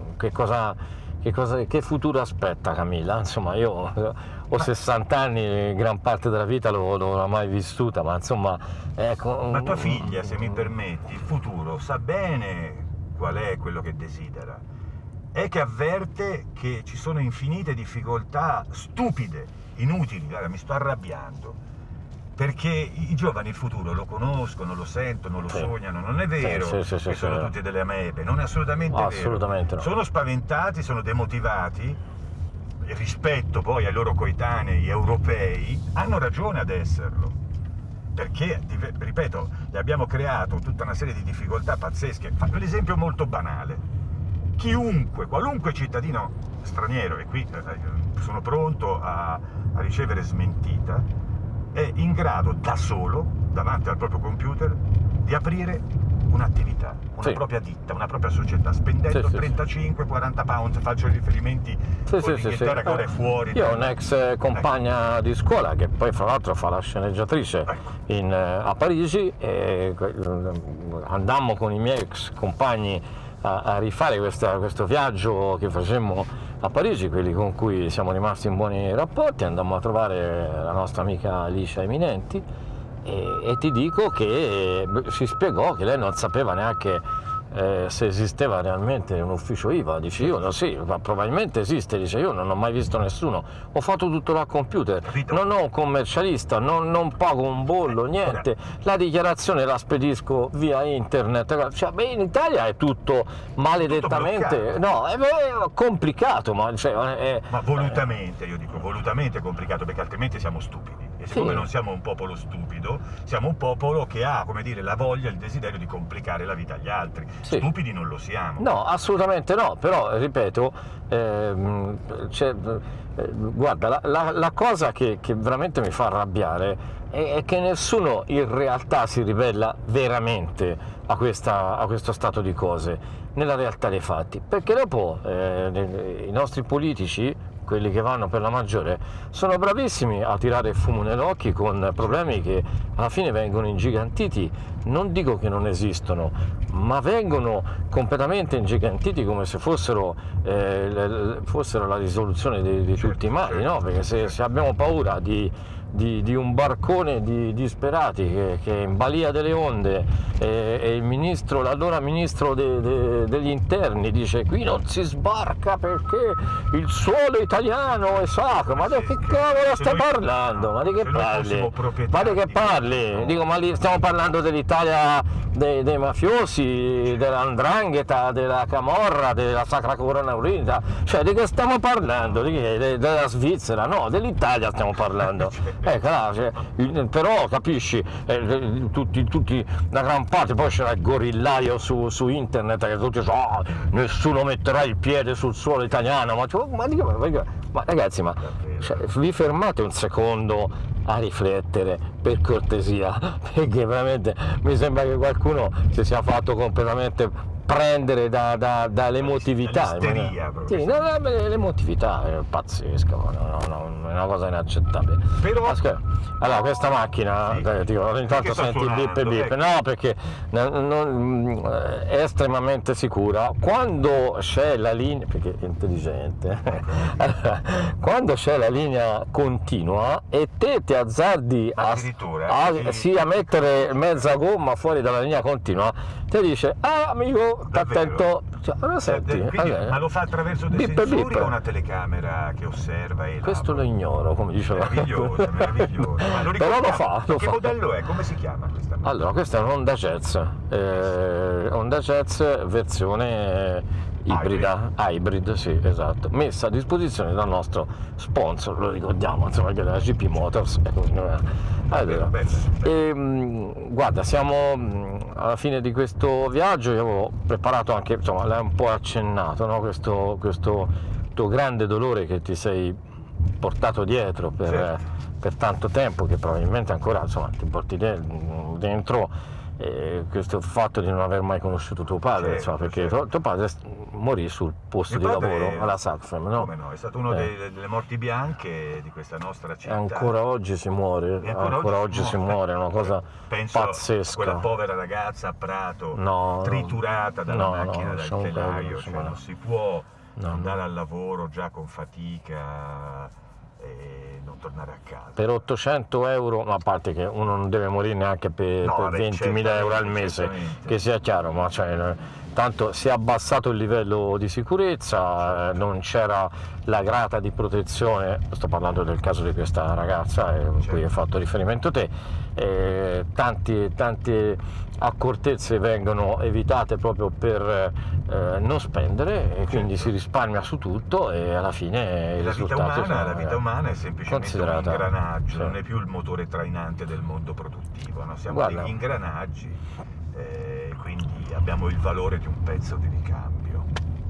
che futuro aspetta Camilla? Insomma, io ho 60 anni, gran parte della vita non l'ho mai vissuta, ma insomma, ecco. Ma tua figlia, se mi permetti, il futuro sa bene qual è quello che desidera, è che avverte che ci sono infinite difficoltà stupide, inutili. Guarda, mi sto arrabbiando, perché i giovani il futuro lo conoscono, lo sentono, lo sognano. Non è vero che sono tutti delle amebe, non è assolutamente vero. Assolutamente no. Sono spaventati, sono demotivati, rispetto poi ai loro coetanei europei, hanno ragione ad esserlo, perché, ripeto, le abbiamo creato tutta una serie di difficoltà pazzesche. Faccio l'esempio molto banale: chiunque, qualunque cittadino straniero, e qui sono pronto a ricevere smentita, è in grado da solo, davanti al proprio computer, di aprire un'attività, una propria ditta, una propria società, spendendo 35-40 pound, faccio i riferimenti con l'Inghilterra che ora è fuori. Io ho un'ex compagna di scuola che poi fra l'altro fa la sceneggiatrice a Parigi, e andammo con i miei ex compagni a rifare questo viaggio che facemmo a Parigi, quelli con cui siamo rimasti in buoni rapporti. Andammo a trovare la nostra amica Alicia Eminenti e ti dico che ci spiegò che lei non sapeva neanche se esisteva realmente un ufficio IVA. Dice io, no, sì, probabilmente esiste. Dice io non ho mai visto nessuno, ho fatto tutto dal computer, non ho un commercialista, non pago un bollo, niente, la dichiarazione la spedisco via internet. Cioè, in Italia è tutto maledettamente, no, è complicato, ma volutamente, io dico volutamente complicato, perché altrimenti siamo stupidi. E siccome non siamo un popolo stupido, siamo un popolo che ha, come dire, la voglia, il desiderio di complicare la vita agli altri. Stupidi non lo siamo. No, assolutamente no, però ripeto, guarda, la cosa che veramente mi fa arrabbiare è che nessuno in realtà si ribella veramente a questo stato di cose, nella realtà dei fatti, perché dopo i nostri politici, quelli che vanno per la maggiore, sono bravissimi a tirare fumo negli occhi con problemi che alla fine vengono ingigantiti. Non dico che non esistono, ma vengono completamente ingigantiti come se fossero la risoluzione di tutti i mali, no? Perché se abbiamo paura di un barcone di disperati che è in balia delle onde, e il ministro, l'allora ministro degli interni dice qui non si sbarca perché il suolo italiano è sacro. Ma di che cavolo stai parlando? Ma di che parli? Ma di che parli? Dico, ma lì stiamo parlando dell'Italia dei mafiosi, dell''ndrangheta, della camorra, della Sacra Corona Unita, cioè di che stiamo parlando? Della Svizzera? No, dell'Italia stiamo parlando. Però capisci, tutti la gran parte, poi c'era il gorillaio su internet che tutti dicono nessuno metterà il piede sul suolo italiano, ma ragazzi, vi fermate un secondo a riflettere, per cortesia, perché veramente mi sembra che qualcuno si sia fatto completamente prendere dall'emotività. Sì, l'emotività è pazzesca, è una cosa inaccettabile. Però, allora, questa macchina, intanto senti il bip bip, no, perché è estremamente sicura. Quando c'è la linea, perché è intelligente, allora, quando c'è la linea continua e te ti azzardi a mettere mezza gomma fuori dalla linea continua, ti dice amico, attento, allora senti, ma lo fa attraverso dei sensori o una telecamera che osserva? Questo lo ignoro, come diceva. Meraviglioso. Ma però lo fa. Che modello è? Come si chiama questa macchina? Allora, questa è un'Honda Jazz, versione hybrid, sì, esatto, messa a disposizione dal nostro sponsor, lo ricordiamo, insomma, che è la GP Motors. Allora, guarda, siamo alla fine di questo viaggio. Io avevo preparato anche, insomma, l'hai un po' accennato, no? questo tuo grande dolore che ti sei portato dietro per tanto tempo, che probabilmente ancora, insomma, ti porti dentro. Questo fatto di non aver mai conosciuto tuo padre, insomma, perché tuo padre morì sul posto di lavoro alla SACFEM, no? Come no? È stato uno delle morti bianche di questa nostra città. E ancora oggi si muore, ancora oggi si muore, è una cosa pazzesca. Quella povera ragazza a Prato, triturata dalla macchina del telaio, non si può andare al lavoro già con fatica e non tornare a casa. Per 800 euro, ma a parte che uno non deve morire neanche per 20.000 euro al mese, che sia chiaro, ma tanto si è abbassato il livello di sicurezza, non c'era la grata di protezione, sto parlando del caso di questa ragazza a cui hai fatto riferimento te, tante accortezze vengono evitate proprio per non spendere, e quindi si risparmia su tutto, e alla fine il risultato la vita umana è semplicemente un ingranaggio, non è più il motore trainante del mondo produttivo, no? Siamo degli ingranaggi, quindi abbiamo il valore di un pezzo di ricambio.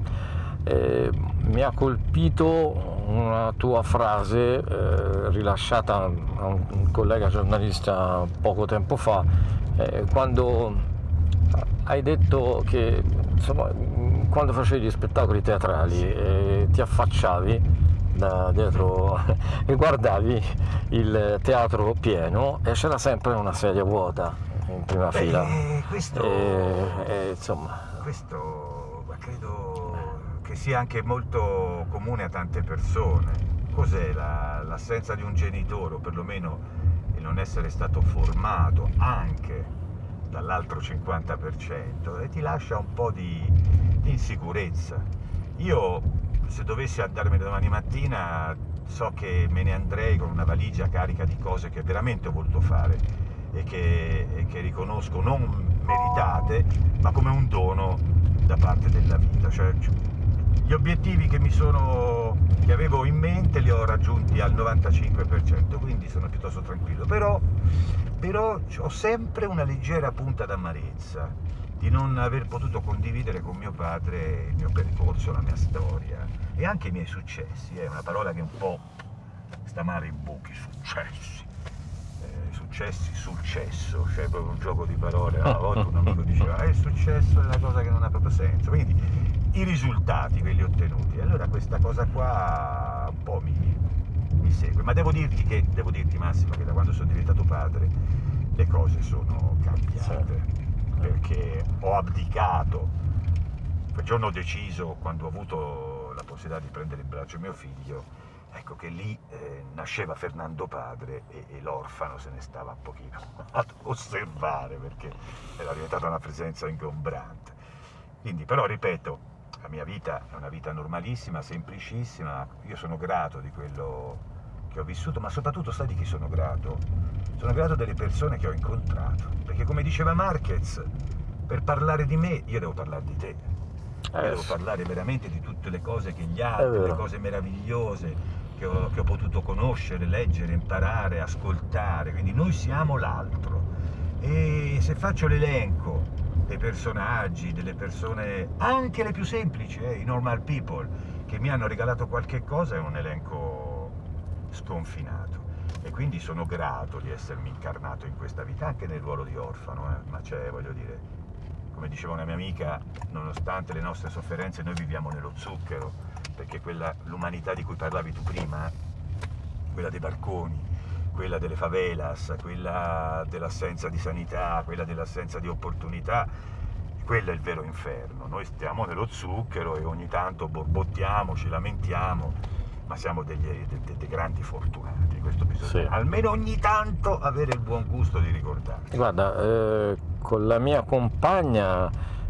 Mi ha colpito una tua frase rilasciata a un collega giornalista poco tempo fa, quando hai detto che insomma, quando facevi gli spettacoli teatrali ti affacciavi da dietro e guardavi il teatro pieno e c'era sempre una sedia vuota in prima fila. Insomma, questo credo che sia anche molto comune a tante persone. Cos'è l'assenza di un genitore, o perlomeno il non essere stato formato anche dall'altro 50%, e ti lascia un po' di insicurezza. Io, se dovessi andarmene domani mattina, so che me ne andrei con una valigia carica di cose che veramente ho voluto fare e che riconosco non meritate, ma come un dono da parte della vita. Cioè, gli obiettivi che avevo in mente li ho raggiunti al 95%, quindi sono piuttosto tranquillo. Però ho sempre una leggera punta d'amarezza di non aver potuto condividere con mio padre il mio percorso, la mia storia e anche i miei successi. È una parola che un po' sta male in bocca, successo, cioè proprio un gioco di parole. Una volta un amico diceva il successo è una cosa che non ha proprio senso, quindi i risultati, quelli ottenuti. Allora questa cosa qua un po' mi segue, ma devo dirti Massimo che da quando sono diventato padre le cose sono cambiate. Perché ho abdicato. Quel giorno ho deciso, quando ho avuto la possibilità di prendere in braccio mio figlio, ecco che lì nasceva Fernando padre e l'orfano se ne stava un pochino ad osservare, perché era diventata una presenza ingombrante. Quindi, però ripeto, la mia vita è una vita normalissima, semplicissima. Io sono grato di quello che ho vissuto, ma soprattutto sai di chi sono grato? Sono grato delle persone che ho incontrato, perché come diceva Marquez, per parlare di me io devo parlare di te, io devo parlare veramente di tutte le cose che gli altri, le cose meravigliose che ho potuto conoscere, leggere, imparare, ascoltare, quindi noi siamo l'altro. E se faccio l'elenco dei personaggi, delle persone, anche le più semplici, i normal people, che mi hanno regalato qualche cosa, è un elenco sconfinato, e quindi sono grato di essermi incarnato in questa vita anche nel ruolo di orfano, ma voglio dire, come diceva una mia amica, nonostante le nostre sofferenze noi viviamo nello zucchero, perché l'umanità di cui parlavi tu prima, quella dei barconi, quella delle favelas, quella dell'assenza di sanità, quella dell'assenza di opportunità, quello è il vero inferno. Noi stiamo nello zucchero e ogni tanto borbottiamo, ci lamentiamo, ma siamo dei grandi fortunati. Questo bisogna almeno ogni tanto avere il buon gusto di ricordarlo. Guarda, con la mia compagna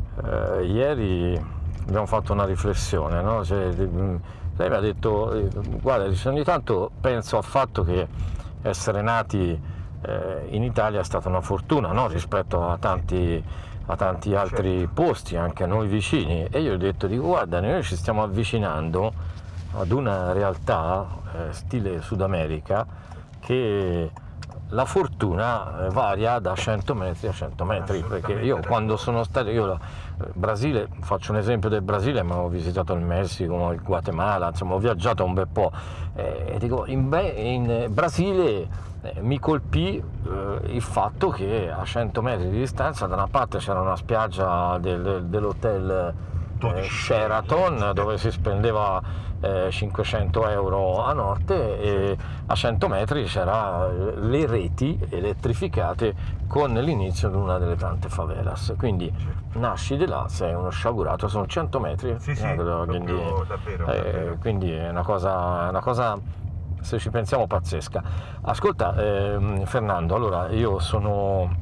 ieri abbiamo fatto una riflessione, no? Lei mi ha detto, guarda, ogni tanto penso al fatto che essere nati in Italia è stata una fortuna, no? Rispetto a tanti altri posti, anche a noi vicini, e io ho detto, guarda, noi ci stiamo avvicinando ad una realtà stile Sud America, che la fortuna varia da 100 metri a 100 metri, perché io quando sono stato, Brasile, faccio un esempio del Brasile, ma ho visitato il Messico, il Guatemala, insomma ho viaggiato un bel po', e dico, in Brasile mi colpì il fatto che a 100 metri di distanza da una parte c'era una spiaggia dell'hotel Sheraton, dove si spendeva 500 euro a notte, e a 100 metri c'era le reti elettrificate con l'inizio di una delle tante favelas, quindi nasci di là, sei uno sciagurato, sono 100 metri, quindi, davvero. Quindi è una cosa, se ci pensiamo, pazzesca. Ascolta, Fernando, allora io sono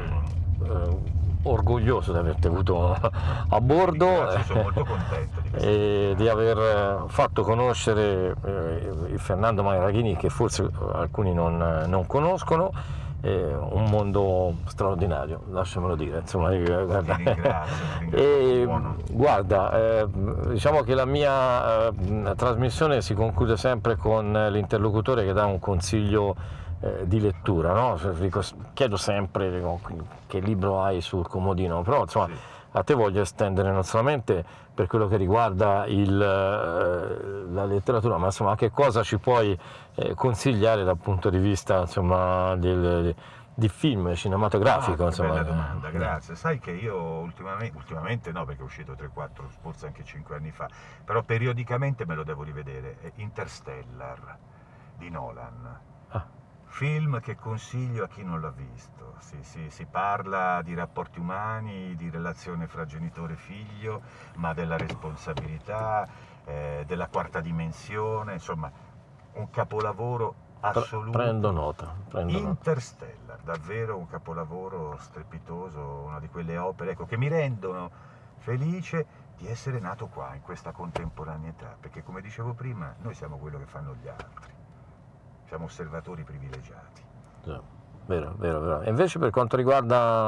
orgoglioso di averti avuto a bordo. Grazie, sono molto contento e di aver fatto conoscere il Fernando Marraghini, che forse alcuni non conoscono. Un mondo straordinario, lasciamelo dire, insomma. Guarda, diciamo che la mia trasmissione si conclude sempre con l'interlocutore che dà un consiglio di lettura, no? Chiedo sempre che libro hai sul comodino, però insomma a te voglio estendere non solamente per quello che riguarda la letteratura, ma insomma che cosa ci puoi consigliare dal punto di vista, insomma, di film cinematografico, insomma. Bella domanda, grazie. Sai che io ultimamente no, perché è uscito 3-4, forse anche 5 anni fa, però periodicamente me lo devo rivedere, è Interstellar di Nolan. Film che consiglio a chi non l'ha visto. Si parla di rapporti umani, di relazione fra genitore e figlio, ma della responsabilità, della quarta dimensione, insomma un capolavoro assoluto. Prendo nota. Interstellar, davvero un capolavoro strepitoso, una di quelle opere, ecco, che mi rendono felice di essere nato qua, in questa contemporaneità, perché come dicevo prima, noi siamo quello che fanno gli altri, siamo osservatori privilegiati. Vero. E invece per quanto riguarda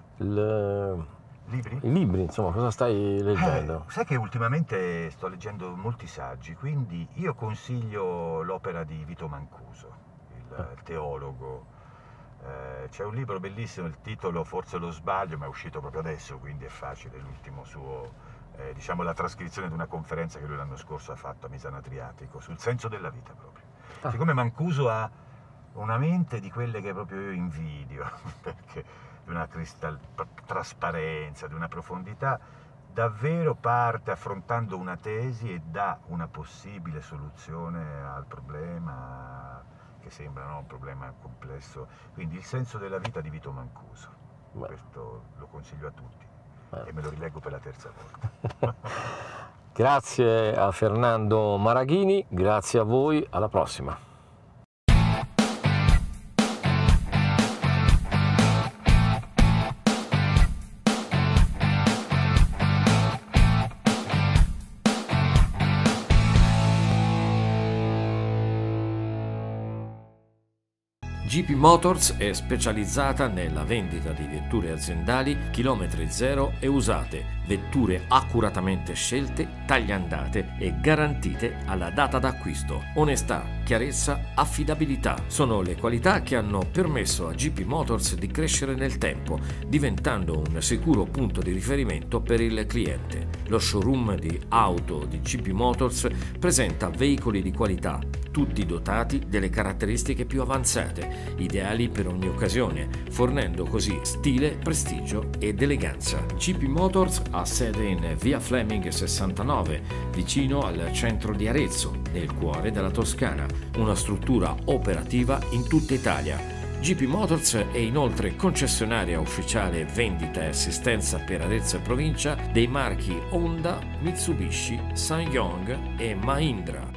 i libri, insomma, cosa stai leggendo? Sai che ultimamente sto leggendo molti saggi, quindi io consiglio l'opera di Vito Mancuso, il teologo. C'è un libro bellissimo, il titolo forse lo sbaglio, ma è uscito proprio adesso, quindi è facile, l'ultimo suo, diciamo la trascrizione di una conferenza che lui l'anno scorso ha fatto a Misano Adriatico, sul senso della vita proprio. Siccome Mancuso ha una mente di quelle che proprio io invidio, perché di una trasparenza, di una profondità, davvero parte affrontando una tesi e dà una possibile soluzione al problema, che sembra un problema complesso. Quindi il senso della vita di Vito Mancuso, questo lo consiglio a tutti e me lo rileggo per la terza volta. Grazie a Fernando Maraghini, grazie a voi, alla prossima. GP Motors è specializzata nella vendita di vetture aziendali chilometri zero e usate, vetture accuratamente scelte, tagliandate e garantite alla data d'acquisto. Onestà, chiarezza, affidabilità sono le qualità che hanno permesso a GP Motors di crescere nel tempo, diventando un sicuro punto di riferimento per il cliente. Lo showroom di auto di GP Motors presenta veicoli di qualità, tutti dotati delle caratteristiche più avanzate, ideali per ogni occasione, fornendo così stile, prestigio ed eleganza. GP Motors ha sede in via Fleming 69, vicino al centro di Arezzo, nel cuore della Toscana, una struttura operativa in tutta Italia. GP Motors è inoltre concessionaria ufficiale vendita e assistenza per Arezzo e provincia dei marchi Honda, Mitsubishi, SsangYong e Mahindra.